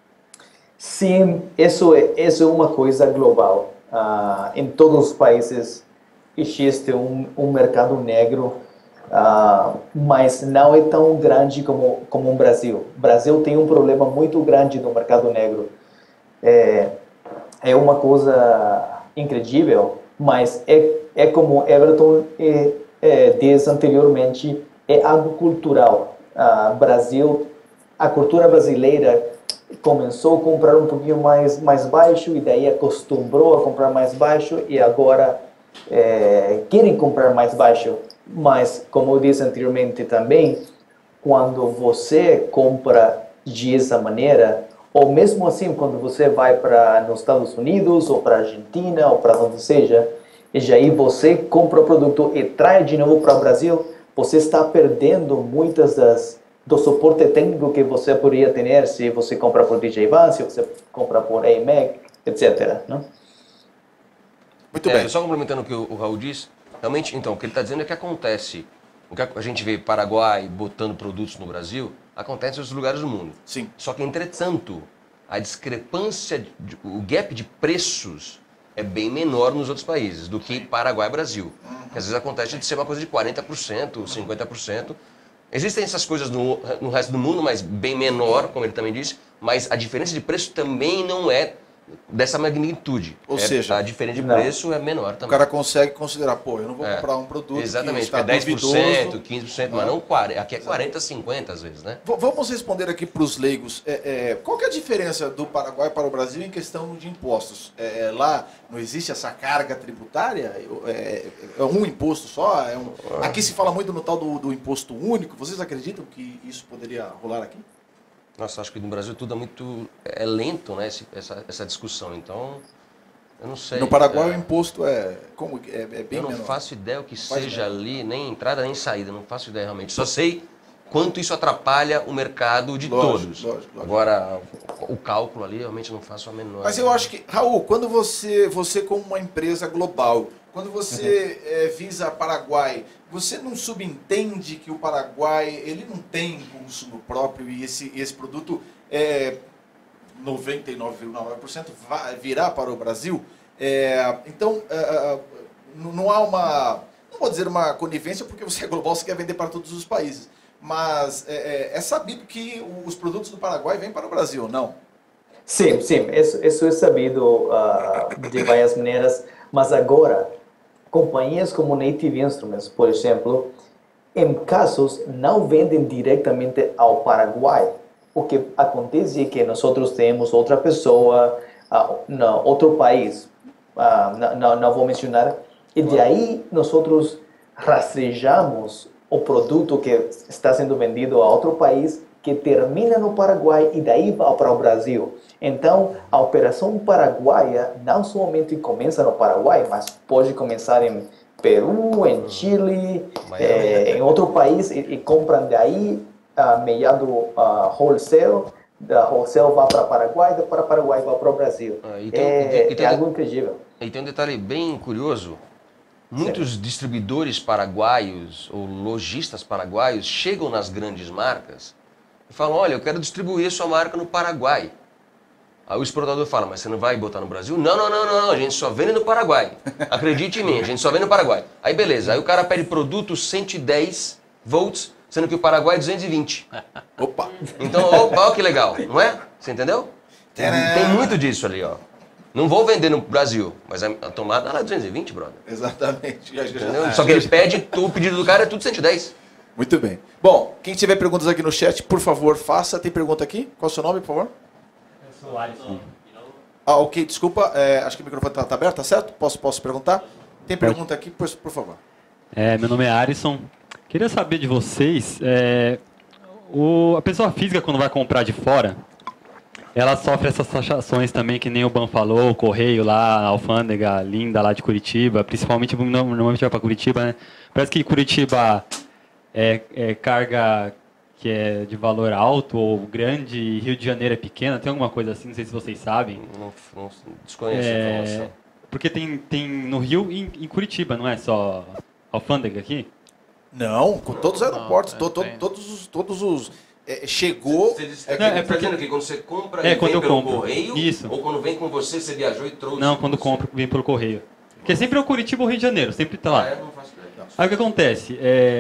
Sim, isso é uma coisa global. Em todos os países existe um mercado negro, mas não é tão grande como o Brasil. O Brasil tem um problema muito grande no mercado negro. É uma coisa incrível, mas é como Everton disse anteriormente, é algo cultural. A cultura brasileira começou a comprar um pouquinho mais baixo e daí acostumou a comprar mais baixo e agora querem comprar mais baixo. Mas, como eu disse anteriormente também, quando você compra dessa maneira, ou mesmo assim, quando você vai para nos Estados Unidos, ou para a Argentina, ou para onde seja, e já aí você compra o produto e traz de novo para o Brasil, você está perdendo muitas do suporte técnico que você poderia ter se você compra por DJVan, se você compra por AMEC, etc. Não? Muito bem. Só complementando o que o Raul disse, realmente, então, o que ele está dizendo é que acontece, o que a gente vê Paraguai botando produtos no Brasil, acontece em outros lugares do mundo. Sim. Só que, entretanto, a discrepância, o gap de preços é bem menor nos outros países do que Paraguai e Brasil. Que às vezes acontece de ser uma coisa de 40%, 50%. Existem essas coisas no resto do mundo, mas bem menor, como ele também disse, mas a diferença de preço também não é dessa magnitude. Ou seja, a diferença de não. preço é menor O também. cara consegue considerar, pô, eu não vou comprar um produto Exatamente, que está que é 10%, duvidoso. 15%, mas não 40%. Aqui é 40%, 50% às vezes, né? Vamos responder aqui para os leigos. Qual que é a diferença do Paraguai para o Brasil em questão de impostos? Lá não existe essa carga tributária? É um imposto só? Aqui se fala muito no tal do imposto único. Vocês acreditam que isso poderia rolar aqui? Nossa, acho que no Brasil tudo é muito lento, né? Essa discussão. Então, Eu não sei. No Paraguai é, o imposto é bem eu não menor. faço ideia o que Faz seja ideia. ali, nem entrada nem saída, não faço ideia realmente. Só sei quanto isso atrapalha o mercado de Lógico, todos. lógico. Agora, o cálculo ali, realmente não faço a menor. Mas eu acho que, Raul, quando você como uma empresa global, quando você visa Paraguai, você não subentende que o Paraguai ele não tem consumo próprio e esse produto 99,9% virá para o Brasil? Então, não há não vou dizer uma conivência, porque você é global, você quer vender para todos os países. Mas é sabido que os produtos do Paraguai vêm para o Brasil, não? Sim, isso é sabido de várias maneiras, mas agora, companhias como Native Instruments, por exemplo, em casos não vendem diretamente ao Paraguai. O que acontece é que nós temos outra pessoa, outro país, não vou mencionar, e de aí nós rastrejamos o produto que está sendo vendido a outro país, que termina no Paraguai e daí vai para o Brasil. Então, a operação paraguaia não somente começa no Paraguai, mas pode começar em Peru, em Chile, em outro país, e compram daí, meado wholesale, da wholesale vai para o Paraguai, da para Paraguai vai para o Brasil. É algo incrível. E tem um detalhe bem curioso. Muitos distribuidores paraguaios ou lojistas paraguaios chegam nas grandes marcas e falam, olha, eu quero distribuir sua marca no Paraguai. Aí o exportador fala, mas você não vai botar no Brasil? Não, a gente só vende no Paraguai. Acredite em mim, a gente só vende no Paraguai. Aí beleza, aí o cara pede produto 110 volts, sendo que o Paraguai é 220. Opa! Então, olha que legal, não é? Você entendeu? Tem muito disso ali, ó. Não vou vender no Brasil, mas a tomada ela é 220, brother. Exatamente. Entendeu? Só que ele pede, o pedido do cara é tudo 110. Muito bem. Bom, quem tiver perguntas aqui no chat, por favor, faça. Tem pergunta aqui? Qual é o seu nome, por favor? Eu sou o Alisson. Ok, desculpa. Acho que o microfone está aberto, tá certo? Posso perguntar? Tem pergunta aqui, por favor. Meu nome é Alisson. Queria saber de vocês, a pessoa física quando vai comprar de fora, ela sofre essas taxações também, que nem o Ban falou, o Correio lá, a alfândega linda lá de Curitiba, principalmente, normalmente vai para Curitiba, né? Parece que Curitiba é carga que é de valor alto ou grande, e Rio de Janeiro é pequena, tem alguma coisa assim, não sei se vocês sabem. Não desconheço a informação. Porque tem no Rio e em Curitiba, não é só alfândega aqui? Não, com todos os aeroportos, tem. todos os chegou. Porque dizendo que quando você compra quando vem eu pelo compro. correio, Isso. ou quando vem com você viajou e trouxe. Não, quando compro, vem pelo correio. Porque sempre é o Curitiba ou Rio de Janeiro, sempre tá lá. Não faço ideia. Aí o que acontece?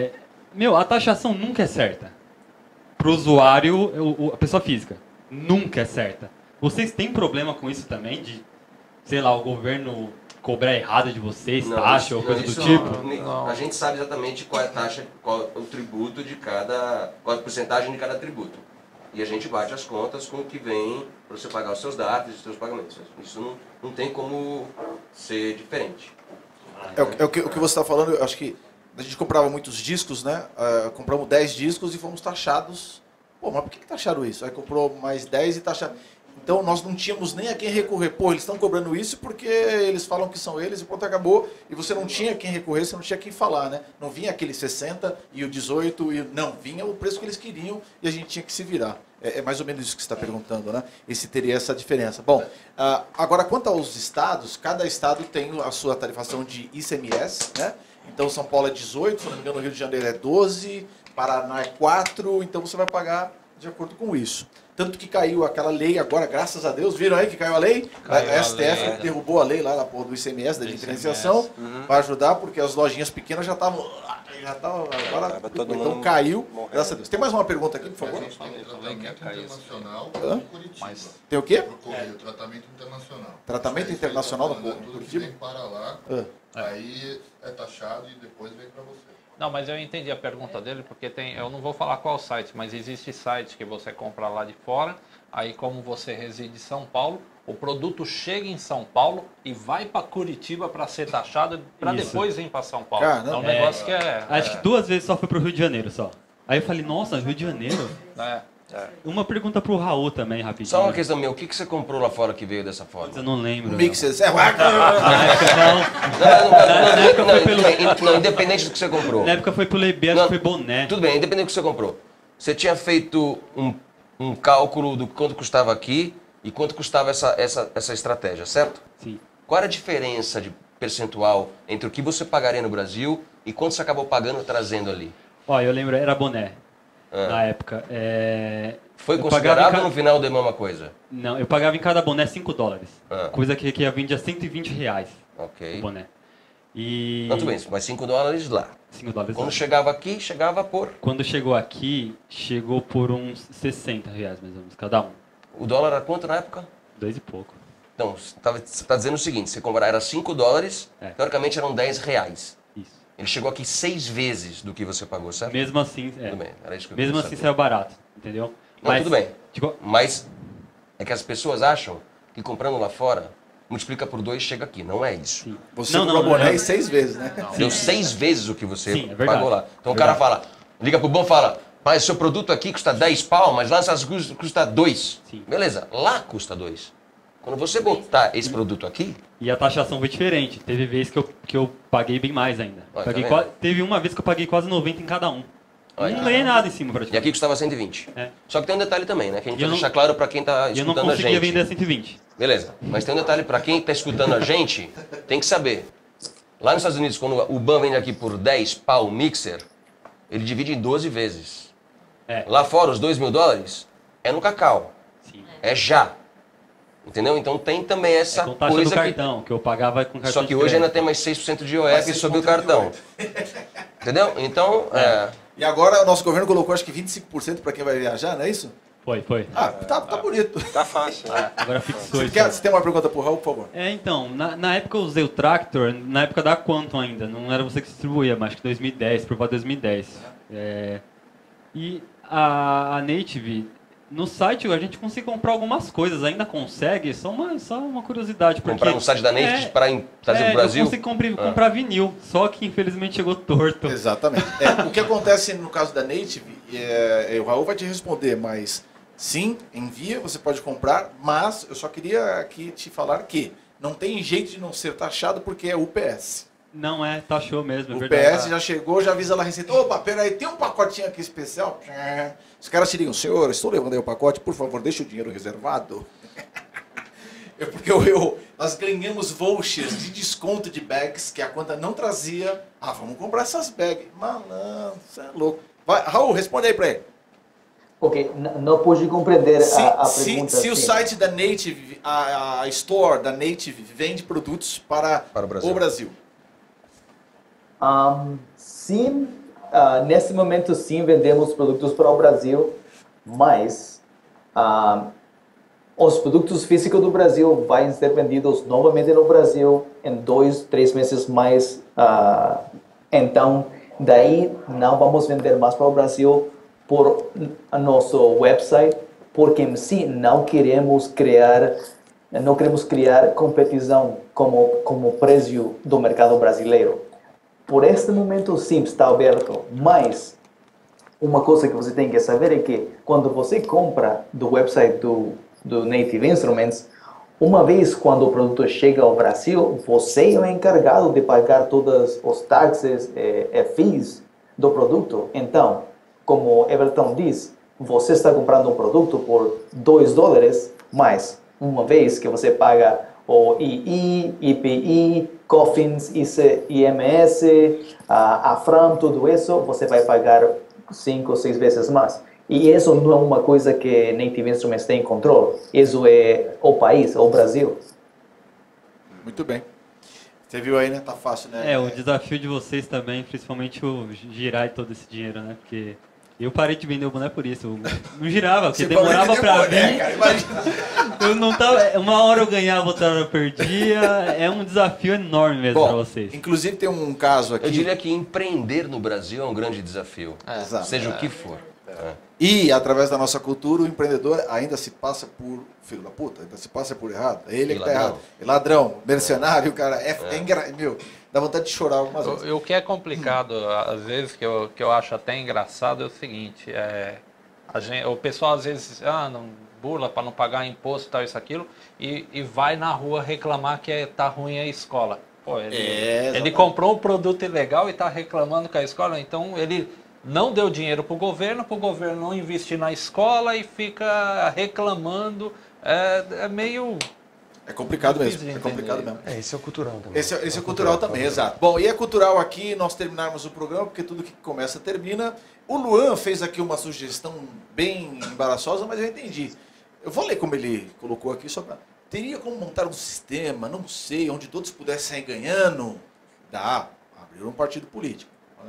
A taxação nunca é certa. Pro usuário, a pessoa física, nunca é certa. Vocês têm problema com isso também? De, sei lá, o governo cobrar errado de vocês, taxa ou coisa do tipo? Não. A gente sabe exatamente qual é a taxa, qual é o tributo de qual é a porcentagem de cada tributo. E a gente bate as contas com o que vem para você pagar os seus dados e os seus pagamentos. Isso não tem como ser diferente. O que você está falando, eu acho que a gente comprava muitos discos, né? Compramos 10 discos e fomos taxados. Pô, mas por que taxaram isso? Aí comprou mais 10 e taxaram. Então nós não tínhamos nem a quem recorrer. Pô, eles estão cobrando isso porque eles falam que são eles e pronto, acabou. E você não tinha quem recorrer, você não tinha quem falar, né? Não vinha aquele 60 e o 18, não, vinha o preço que eles queriam e a gente tinha que se virar. É mais ou menos isso que você está perguntando, né? E se teria essa diferença. Bom, agora quanto aos estados, cada estado tem a sua tarifação de ICMS, né? Então São Paulo é 18, se não me engano, Rio de Janeiro é 12, Paraná é 4, então você vai pagar de acordo com isso. Tanto que caiu aquela lei agora, graças a Deus, viram aí que caiu a lei? A STF derrubou a lei lá do ICMS, da diferenciação, para ajudar, porque as lojinhas pequenas já estavam agora, então caiu, graças a Deus. Tem mais uma pergunta aqui, por favor? A gente tem tratamento internacional Hã? em Curitiba. Tem o quê? Por correio, tratamento internacional. Tratamento internacional no Tudo que Curitiba? vem para lá, aí é taxado e depois vem para você. Não, mas eu entendi a pergunta dele, porque eu não vou falar qual site, mas existe site que você compra lá de fora, aí como você reside em São Paulo, o produto chega em São Paulo e vai para Curitiba para ser taxado, para depois vir para São Paulo. Caramba. É um negócio que Acho que 2 vezes só foi pro Rio de Janeiro só. Aí eu falei, nossa, Rio de Janeiro? Uma pergunta pro Raul também, rapidinho. Só uma questão minha, o que você comprou lá fora que veio dessa forma? Eu não lembro. Mixer. Na época não. Não, independente do que você comprou. Na época foi pro Leibê, acho que foi boné. Tudo bem, independente do que você comprou. Você tinha feito um cálculo do quanto custava aqui e quanto custava essa estratégia, certo? Sim. Qual era a diferença de percentual entre o que você pagaria no Brasil e quanto você acabou pagando trazendo ali? Ó, eu lembro, era boné. Na época. Foi Eu considerado pagava em ou no final deu a mesma coisa? Não, eu pagava em cada boné $5. Ah. Coisa que ia vendia R$120 Ok. o boné. E... Não, tudo bem, mas $5 lá. $5. Quando chegava aqui, chegava por... Quando chegou aqui, chegou por uns R$60 mais ou menos, cada um. O dólar era quanto na época? 2 e pouco. Então, você está dizendo o seguinte, você comprar era $5, teoricamente eram R$10. Isso. Ele chegou aqui 6 vezes do que você pagou, certo? Assim, Mesmo assim, Tudo bem, era isso que eu mesmo queria assim saber. saiu barato, entendeu? Não, tudo bem. Tipo, Mas é que as pessoas acham que comprando lá fora, multiplica por 2 chega aqui. Não é isso. sim. Você Não, comprou não, boné não. 6 vezes, né? Deu 6 vezes o que você Sim, é verdade. pagou lá. Então o Verdade. cara fala, liga pro banco e fala, mas seu produto aqui custa 10 pau, mas lá nos Estados Unidos custa 2. Sim. Beleza, lá custa 2. Quando você botar esse produto aqui, E a taxação foi diferente. Teve vez que eu paguei bem mais ainda. Olha, Paguei tá vendo? teve uma vez que eu paguei quase 90 em cada um. Olha, Não ganhei nada em cima, e praticamente. aqui custava 120. É. Só que tem um detalhe também, né? Que a gente E eu precisa não- deixar claro para quem está E eu não escutando a conseguia gente. vender a 120. Beleza, mas tem um detalhe para quem está escutando a gente, tem que saber. Lá nos Estados Unidos, quando o BAN vende aqui por 10 pau o mixer, ele divide em 12 vezes. É. Lá fora, os $2.000 é no cacau. Sim. É já. Entendeu? Então tem também essa Com taxa do coisa cartão, que eu pagava com cartão Só que de hoje crédito. ainda tem mais 6% de Mais IOF sobre o cartão. 6,38. Entendeu? Então, E agora o nosso governo colocou acho que 25% para quem vai viajar, não é isso? Foi. Ah, tá bonito. Tá fácil. Agora fixou Você, isso. você tem uma pergunta pro Raul, por favor? Então, na época eu usei o Tractor, na época da Quantum ainda, não era você que distribuía, mas acho que 2010, por volta de 2010. E a Native, no site a gente consegue comprar algumas coisas, ainda consegue, só uma curiosidade. Porque, comprar no site da Native para trazer pro Brasil. Eu consegui comprar vinil, só que infelizmente chegou torto. Exatamente. O que acontece no caso da Native, o Raul vai te responder, mas sim, envia, você pode comprar, mas eu só queria aqui te falar que não tem jeito de não ser taxado porque é UPS. Não é, taxou mesmo, é O verdade. UPS já chegou, já avisa lá a receita. Opa, peraí, tem um pacotinho aqui especial? Os caras te ligam, senhor, estou levando aí o pacote, por favor, deixa o dinheiro reservado. Porque nós ganhamos vouchers de desconto de bags que a conta não trazia. Ah, vamos comprar essas bags. Malandro, você é louco. Vai, Raul, responde aí pra ele. Ok, não pude compreender a pergunta. Se o sim. site da Native, a store da Native vende produtos para Para o Brasil. o Brasil. Sim, nesse momento sim vendemos produtos para o Brasil, mas os produtos físicos do Brasil vão ser vendidos novamente no Brasil em 2, 3 meses mais. Então, daí não vamos vender mais para o Brasil por nosso website, porque em si não queremos criar competição como preço do mercado brasileiro. Por este momento, sim, está aberto, mas uma coisa que você tem que saber é que quando você compra do website do Native Instruments, uma vez quando o produto chega ao Brasil, você é o encarregado de pagar todos os taxas e fees do produto. Então, como Everton diz, você está comprando um produto por $2, mas uma vez que você paga o II, IPI, COFINS, IMS, a FRAM, tudo isso, você vai pagar 5 ou 6 vezes mais. E isso não é uma coisa que Native Instruments tem controle. Isso é o país, o Brasil. Muito bem. Você viu aí, né? Tá fácil, né? O desafio de vocês também, principalmente o girar todo esse dinheiro, né? Porque eu parei de vender o boné por isso. Eu não girava, porque demorava pra vir. Cara, imagina. Eu não tava. Uma hora eu ganhava, outra hora eu perdia. É um desafio enorme mesmo Bom, pra vocês. Inclusive tem um caso aqui. Eu diria que empreender no Brasil é um grande desafio. Exato. Seja o que for. E, através da nossa cultura, o empreendedor ainda se passa por filho da puta, ainda se passa por errado. É ele E que tá ladrão. errado. É ladrão, mercenário, cara. Meu, dá vontade de chorar algumas vezes. O que é complicado, às vezes, que eu acho até engraçado, é o seguinte, O pessoal às vezes não burla para não pagar imposto, tal, isso, aquilo, e vai na rua reclamar que tá ruim a escola. Pô, ele comprou um produto ilegal e está reclamando com a escola, então ele não deu dinheiro para o governo não investir na escola e fica reclamando. É meio... É complicado mesmo, difícil de é complicado entender. mesmo. Esse é o cultural também. Esse é o cultural também, exato. Bom, e é cultural aqui nós terminarmos o programa, porque tudo que começa termina. O Luan fez aqui uma sugestão bem embaraçosa, mas eu entendi. Eu vou ler como ele colocou aqui, só para... Teria como montar um sistema, não sei, onde todos pudessem sair ganhando? Dá, abrir um partido político.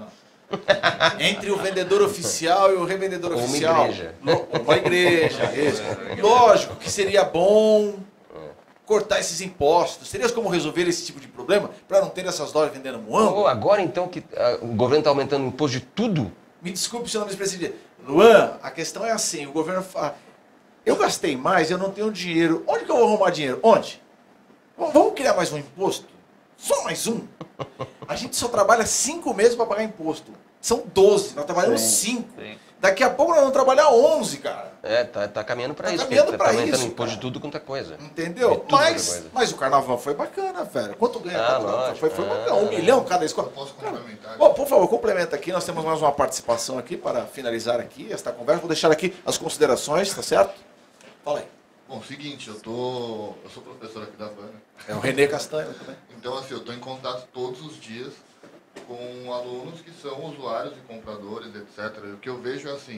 Entre o vendedor oficial e o revendedor oficial. Uma igreja. Uma igreja, isso. Lógico que seria bom cortar esses impostos. Seria como resolver esse tipo de problema para não ter essas lojas vendendo muamba? Agora então que o governo está aumentando o imposto de tudo? Me desculpe se eu não me expressei. Luan, a questão é assim, o governo fala, eu gastei mais, eu não tenho dinheiro. Onde que eu vou arrumar dinheiro? Onde? Vamos criar mais um imposto? Só mais um? A gente só trabalha 5 meses para pagar imposto. São 12, nós trabalhamos 5. Daqui a pouco nós vamos trabalhar 11, cara. Tá caminhando para isso. Caminhando Tá para aumentando isso, imposto cara. de tudo quanto é coisa. Entendeu? De tudo quanto é coisa. Mas o carnaval foi bacana, velho. Quanto ganha cada lógico. Foi bacana. 1 milhão cada escola. Posso complementar? Bom, por favor, complementa aqui. Nós temos mais uma participação aqui para finalizar aqui esta conversa. Vou deixar aqui as considerações, tá certo? Fala aí. Bom, seguinte, eu sou professor aqui da Bana. É o Renê Castanho também. Então, assim, eu estou em contato todos os dias com alunos que são usuários e compradores, etc. E o que eu vejo é assim,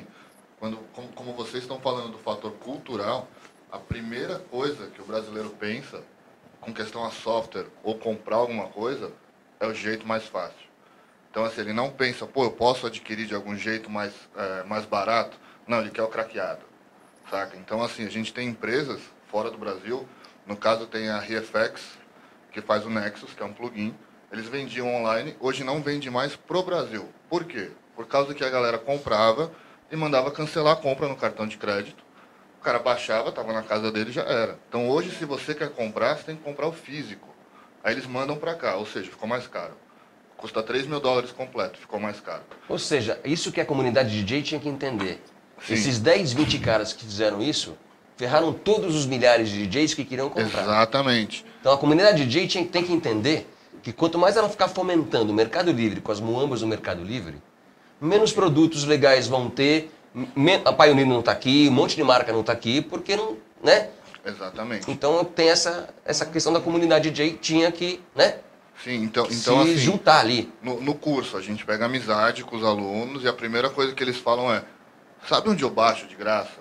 como vocês estão falando do fator cultural, a primeira coisa que o brasileiro pensa com questão a software ou comprar alguma coisa é o jeito mais fácil. Então, assim, ele não pensa, pô, eu posso adquirir de algum jeito mais barato. Não, ele quer o craqueado, saca? Então, assim, a gente tem empresas fora do Brasil, no caso tem a RFX, que faz o Nexus, que é um plugin. Eles vendiam online, hoje não vende mais pro Brasil. Por quê? Por causa que a galera comprava e mandava cancelar a compra no cartão de crédito. O cara baixava, estava na casa dele e já era. Então hoje, se você quer comprar, você tem que comprar o físico. Aí eles mandam para cá, ou seja, ficou mais caro. Custa $3.000 completo, ficou mais caro. Ou seja, isso que a comunidade DJ tinha que entender. Sim. Esses 10, 20 caras que fizeram isso, ferraram todos os milhares de DJs que queriam comprar. Exatamente. Então a comunidade DJ tem que entender que quanto mais ela ficar fomentando o Mercado Livre com as muambas do Mercado Livre, menos produtos legais vão ter, a Pioneer não está aqui, um monte de marca não está aqui, porque não, né? Exatamente. Então tem essa questão da comunidade DJ, tinha que, né? Sim, então se assim, juntar ali. No curso, a gente pega amizade com os alunos e a primeira coisa que eles falam é, sabe onde eu baixo de graça?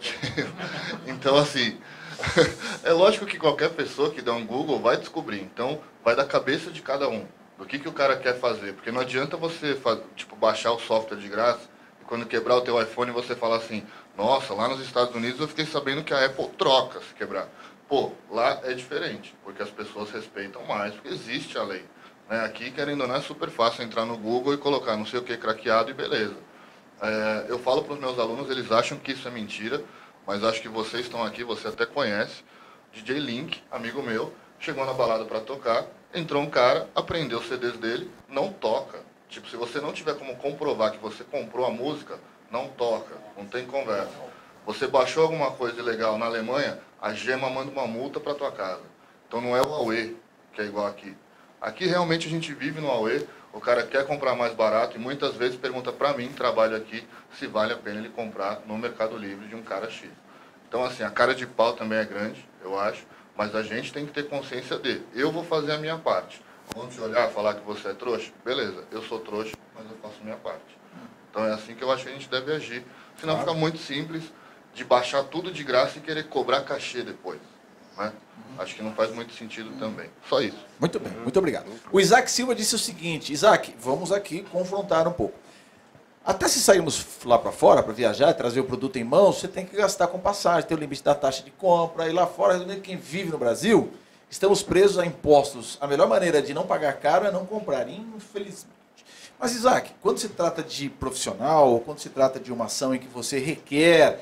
Então, assim, é lógico que qualquer pessoa que der um Google vai descobrir. Então, vai da cabeça de cada um, do que o cara quer fazer. Porque não adianta você, baixar o software de graça e quando quebrar o teu iPhone você falar assim, nossa, lá nos Estados Unidos eu fiquei sabendo que a Apple troca se quebrar. Pô, lá é diferente, porque as pessoas respeitam mais, porque existe a lei. Né? Aqui, querendo ou não, é super fácil entrar no Google e colocar não sei o que craqueado e beleza. Eu falo para os meus alunos, eles acham que isso é mentira, mas acho que vocês estão aqui, você até conhece. DJ Link, amigo meu, chegou na balada para tocar, entrou um cara, aprendeu os CDs dele, não toca. Tipo, se você não tiver como comprovar que você comprou a música, não toca, não tem conversa. Você baixou alguma coisa ilegal na Alemanha, a Gema manda uma multa para tua casa. Então não é o Huawei que é igual aqui. Aqui realmente a gente vive no Huawei, o cara quer comprar mais barato e muitas vezes pergunta para mim, trabalho aqui, se vale a pena ele comprar no Mercado Livre de um cara X. Então, assim, a cara de pau também é grande, eu acho, mas a gente tem que ter consciência de, eu vou fazer a minha parte. Vão te olhar, falar que você é trouxa? Beleza, eu sou trouxa, mas eu faço a minha parte. Então é assim que eu acho que a gente deve agir. Senão fica muito simples de baixar tudo de graça e querer cobrar cachê depois, né? Acho que não faz muito sentido também. Só isso. Muito bem, muito obrigado. O Isaac Silva disse o seguinte, Isaac, vamos aqui confrontar um pouco. Até se sairmos lá para fora para viajar, trazer o produto em mãos, você tem que gastar com passagem, tem o limite da taxa de compra, e lá fora, quem vive no Brasil, estamos presos a impostos. A melhor maneira de não pagar caro é não comprar, infelizmente. Mas, Isaac, quando se trata de profissional, ou quando se trata de uma ação em que você requer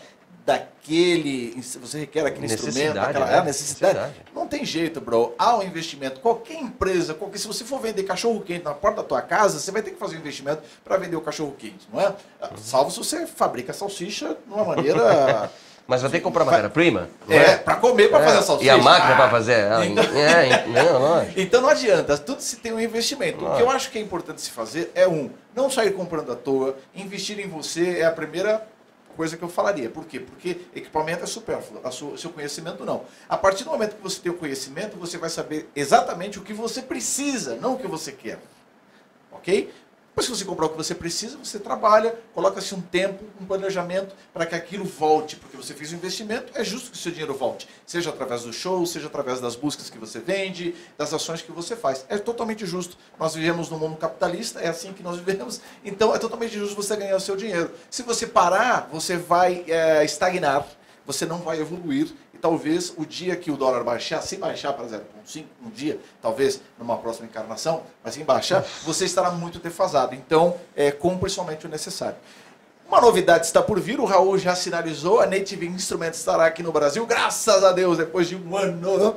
daquele, você requer aquele instrumento, Necessidade, aquela né? necessidade. Necessidade. Não tem jeito, bro. Há um investimento. Qualquer empresa, se você for vender cachorro-quente na porta da tua casa, você vai ter que fazer um investimento para vender o cachorro-quente, não é? Salvo se você fabrica salsicha de uma maneira... Mas vai ter que comprar matéria-prima? não para comer, para fazer a salsicha. E a máquina para fazer? Então- Não, lógico. Então não adianta, tudo se tem um investimento. O que eu acho que é importante se fazer é não sair comprando à toa, investir em você é a primeira coisa que eu falaria. Por quê? Porque equipamento é supérfluo, seu conhecimento não. A partir do momento que você tem o conhecimento, você vai saber exatamente o que você precisa, não o que você quer. Ok? Depois que você comprar o que você precisa, você trabalha, coloca-se um tempo, um planejamento para que aquilo volte, porque você fez um investimento, é justo que o seu dinheiro volte, seja através do show, seja através das buscas que você vende, das ações que você faz. É totalmente justo. Nós vivemos num mundo capitalista, é assim que nós vivemos, então é totalmente justo você ganhar o seu dinheiro. Se você parar, você vai estagnar, você não vai evoluir, e talvez o dia que o dólar baixar, se baixar para 0,5, um dia, talvez numa próxima encarnação, mas se baixar, você estará muito defasado. Então, compre somente o necessário. Uma novidade está por vir, o Raul já sinalizou, a Native Instruments estará aqui no Brasil, graças a Deus, depois de um ano,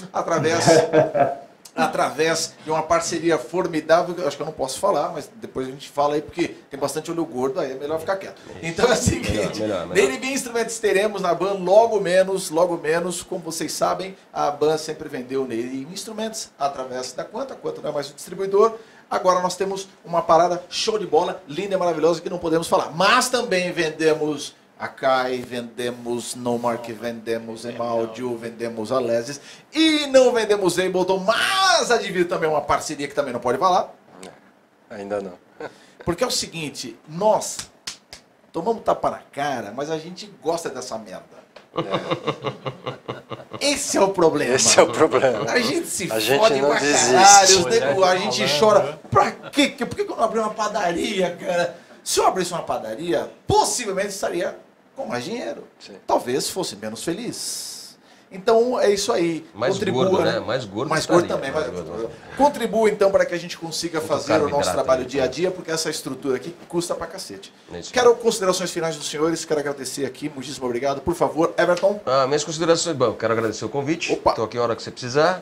através de uma parceria formidável, que eu acho que eu não posso falar, mas depois a gente fala aí, porque tem bastante olho gordo, aí é melhor ficar quieto. Então é o seguinte, melhor. Native Instruments teremos na BAN logo menos, como vocês sabem, a BAN sempre vendeu Native Instruments através da Quanta, a Quanta não é mais o distribuidor. Agora nós temos uma parada show de bola, linda e maravilhosa, que não podemos falar. Mas também vendemos Akai, vendemos Nomark, vendemos Emaldio, vendemos Alesis e não vendemos Ableton, mas advir também uma parceria que também não pode falar. Ainda não. Porque é o seguinte, nós tomamos tapa na cara, mas a gente gosta dessa merda. Esse é o problema. Esse é o problema. A gente se A gente fode não pra desiste. caralho, a gente chora. Pra quê? Por que eu não abri uma padaria, cara? Se eu abrisse uma padaria, possivelmente estaria com mais dinheiro. Sim. Talvez fosse menos feliz. Então é isso aí. Mais gordo, né? Mais gordo. Mais que gordo estaria. também. Mais gordo. Contribua então para que a gente consiga fazer o nosso carboidrato trabalho aí, dia a né? dia, porque essa estrutura aqui custa pra cacete. É isso. Quero considerações finais dos senhores, quero agradecer aqui, muitíssimo obrigado. Por favor, Everton. Minhas considerações, bom, quero agradecer o convite. Opa. Estou aqui a hora que você precisar.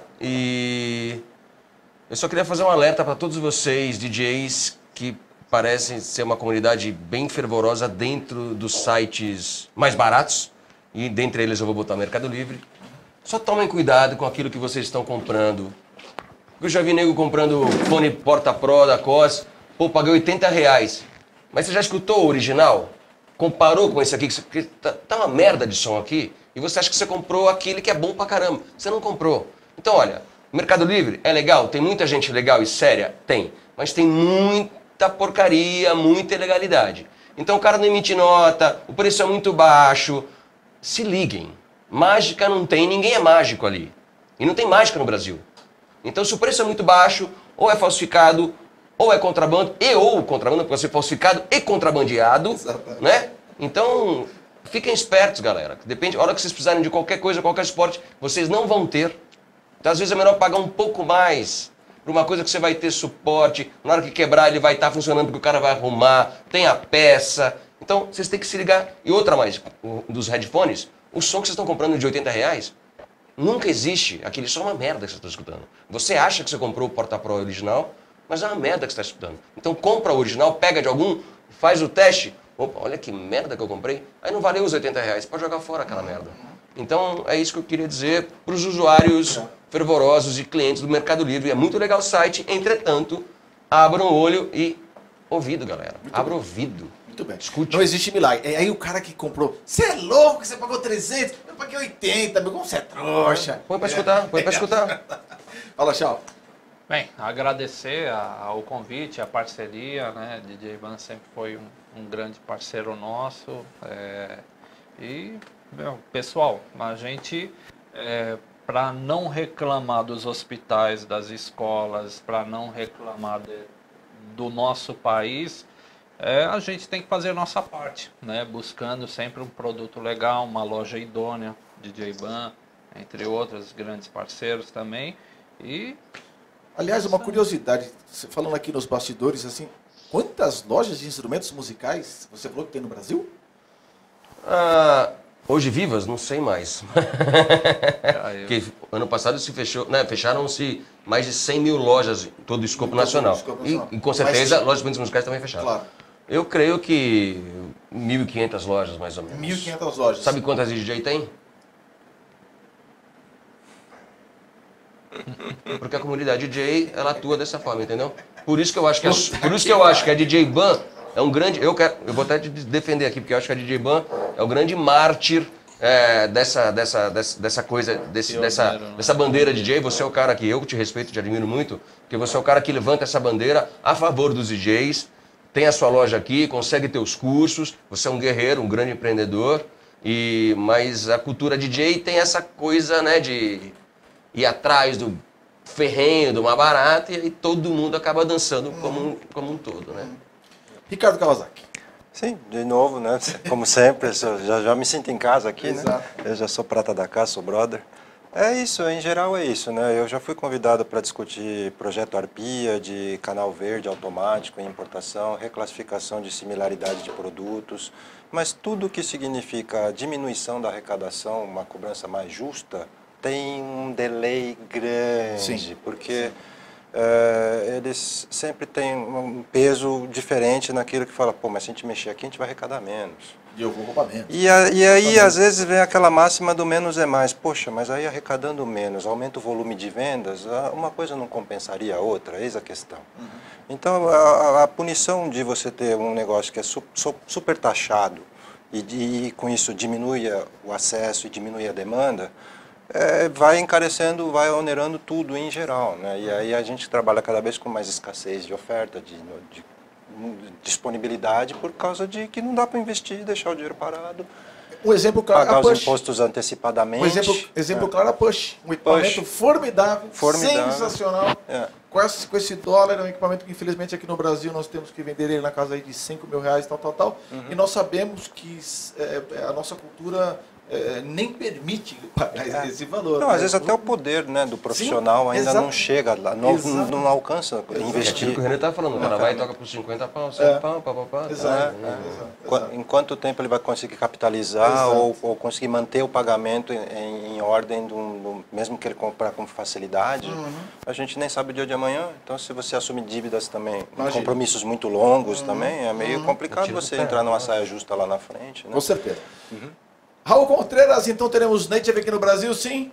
E eu só queria fazer um alerta para todos vocês, DJs, que parecem ser uma comunidade bem fervorosa dentro dos sites mais baratos. E dentre eles eu vou botar o Mercado Livre. Só tomem cuidado com aquilo que vocês estão comprando. Eu já vi nego comprando fone Porta Pro da COS. Pô, paguei R$80. Mas você já escutou o original? Comparou com esse aqui? Que tá uma merda de som aqui. E você acha que você comprou aquele que é bom pra caramba. Você não comprou. Então, olha, o Mercado Livre é legal. Tem muita gente legal e séria? Tem. Mas tem muita porcaria, muita ilegalidade. Então o cara não emite nota, o preço é muito baixo. Se liguem. Mágica não tem, ninguém é mágico ali. E não tem mágica no Brasil. Então, se o preço é muito baixo, ou é falsificado, ou é contrabando, ou contrabando, porque vai ser falsificado e contrabandeado, né? Então, fiquem espertos, galera. Depende, a hora que vocês precisarem de qualquer coisa, qualquer suporte, vocês não vão ter. Então, às vezes é melhor pagar um pouco mais por uma coisa que você vai ter suporte, na hora que quebrar ele vai estar funcionando porque o cara vai arrumar, tem a peça. Então, vocês têm que se ligar. E outra mais, dos headphones, o som que vocês estão comprando de R$80, nunca existe. Aquele som é uma merda que você está escutando. Você acha que você comprou o Porta Pro original, mas é uma merda que você está escutando. Então compra o original, pega de algum, faz o teste. Opa, olha que merda que eu comprei. Aí não valeu os R$80, pode jogar fora aquela merda. Então é isso que eu queria dizer para os usuários fervorosos e clientes do Mercado Livre. É muito legal o site, entretanto, abram o olho e ouvido, galera. Abra o ouvido. Muito bem. Escute. Não existe milagre. Aí o cara que comprou, você é louco, você pagou 300, eu paguei 80, meu, como você é trouxa. Põe pra escutar, põe pra escutar. Fala, tchau. Bem, agradecer ao convite, a parceria, né? DJ Ban sempre foi um grande parceiro nosso. E, meu, pessoal, a gente, para não reclamar dos hospitais, das escolas, para não reclamar do nosso país, a gente tem que fazer a nossa parte, né? Buscando sempre um produto legal, uma loja idônea, DJ Ban, entre outros grandes parceiros também. E aliás, uma curiosidade, falando aqui nos bastidores, assim, quantas lojas de instrumentos musicais você falou que tem no Brasil? Hoje vivas? Não sei mais. Porque ano passado se fechou, né, fecharam-se mais de 100 mil lojas em todo o escopo nacional. E com certeza lojas de musicais também fecharam. Claro. Eu creio que 1.500 lojas, mais ou menos. 1.500 lojas. Sabe quantas DJ tem? Porque a comunidade DJ, ela atua dessa forma, entendeu? Por isso que eu acho que a DJ Ban é um grande... Eu vou até te defender aqui, porque eu acho que a DJ Ban é o grande mártir dessa coisa, dessa bandeira DJ. Você é o cara que eu te respeito, te admiro muito, porque você é o cara que levanta essa bandeira a favor dos DJs, tem a sua loja aqui, consegue ter os cursos, você é um guerreiro, um grande empreendedor, mas a cultura DJ tem essa coisa, né, de ir atrás do ferrenho, do mais barato, e aí todo mundo acaba dançando como um todo, né? Ricardo Kawasaki. Sim, de novo, né? Como sempre, eu já me sinto em casa aqui, né? Eu já sou prata da casa, sou brother. É isso, em geral é isso, né? Eu já fui convidado para discutir projeto Arpia, de canal verde automático em importação, reclassificação de similaridade de produtos, mas tudo que significa diminuição da arrecadação, uma cobrança mais justa, tem um delay grande, sim, porque eles sempre têm um peso diferente naquilo que fala, pô, mas se a gente mexer aqui, a gente vai arrecadar menos. E eu vou roubar menos. E aí, às vezes, vem aquela máxima do menos é mais. Poxa, mas aí arrecadando menos, aumenta o volume de vendas, uma coisa não compensaria a outra, eis a questão. Uhum. Então, a punição de você ter um negócio que é super taxado e com isso diminui o acesso e diminui a demanda, vai encarecendo, vai onerando tudo em geral, né? E aí a gente trabalha cada vez com mais escassez de oferta, de disponibilidade, por causa de que não dá para investir, deixar o dinheiro parado. Um exemplo claro, pagar os impostos antecipadamente. Um exemplo claro, a Push. Um equipamento formidável, sensacional. Com esse dólar, é um equipamento que infelizmente aqui no Brasil nós temos que vender ele na casa aí de 5 mil reais, tal. Uhum. E nós sabemos que a nossa cultura nem permite pagar esse valor. Não, às vezes até o poder, né, do profissional ainda não chega lá, não alcança investir. É o que o René está falando, o cara vai e toca por 50 pau, 100 pau, Exato. Em quanto tempo ele vai conseguir capitalizar ou conseguir manter o pagamento em ordem, mesmo que ele comprar com facilidade? Uhum. A gente nem sabe o dia de amanhã, então se você assume dívidas também, compromissos muito longos também, é meio complicado você entrar numa saia justa lá na frente. Né? Com certeza. Uhum. Raul Contreras, então teremos Native aqui no Brasil, sim?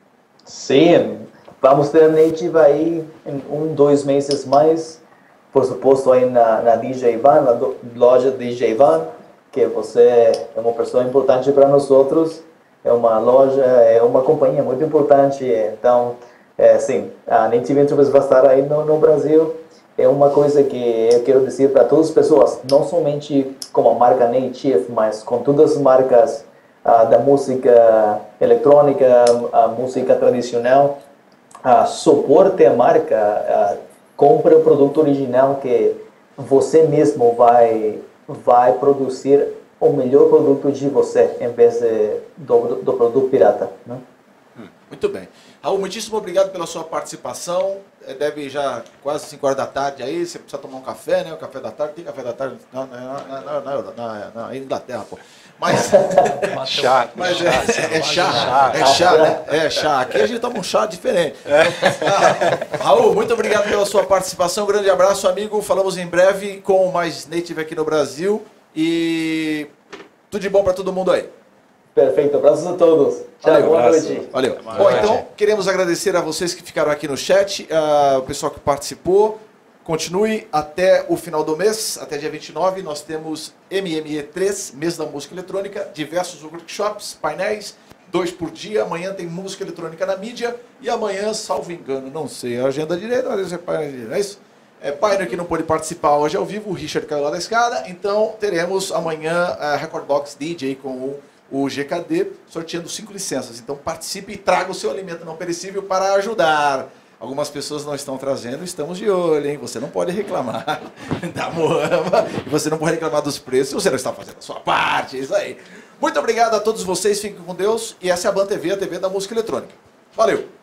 Sim, vamos ter Native aí em 2 meses mais, por suposto aí na DJ Van, na loja DJ Van, que você é uma pessoa importante para nós outros, é uma loja, é uma companhia muito importante, então, sim, a Native Enterprise vai estar aí no Brasil. É uma coisa que eu quero dizer para todas as pessoas, não somente com a marca Native, mas com todas as marcas da música eletrônica, a música tradicional, suporte a marca, compre o produto original que você mesmo vai produzir o melhor produto de você, em vez do produto pirata. Né? Muito bem. Raul, muitíssimo obrigado pela sua participação. Deve já quase 5 horas da tarde aí, você precisa tomar um café, né? O café da tarde, tem café da tarde na Inglaterra, pô. Mas chá. Mas é chá, né? É chá. Aqui a gente toma um chá diferente. Raul, muito obrigado pela sua participação. Um grande abraço, amigo. Falamos em breve com mais Native aqui no Brasil. E tudo de bom para todo mundo aí. Perfeito. Abraços a todos. Tchau, valeu, boa noite. Valeu. Bom, então, queremos agradecer a vocês que ficaram aqui no chat, o pessoal que participou. Continue até o final do mês, até dia 29, nós temos MME3, Mês da Música Eletrônica, diversos workshops, painéis, 2 por dia. Amanhã tem música eletrônica na mídia e amanhã, salvo engano, não sei a agenda direita, mas é painel, não é isso? Painel que não pôde participar hoje ao vivo, o Richard caiu lá da escada, então teremos amanhã a Record Box DJ com o GKD sorteando 5 licenças. Então participe e traga o seu alimento não perecível para ajudar. Algumas pessoas não estão trazendo, estamos de olho, hein? Você não pode reclamar da Moama e você não pode reclamar dos preços se você não está fazendo a sua parte, é isso aí. Muito obrigado a todos vocês, fiquem com Deus e essa é a Ban TV, a TV da música eletrônica. Valeu!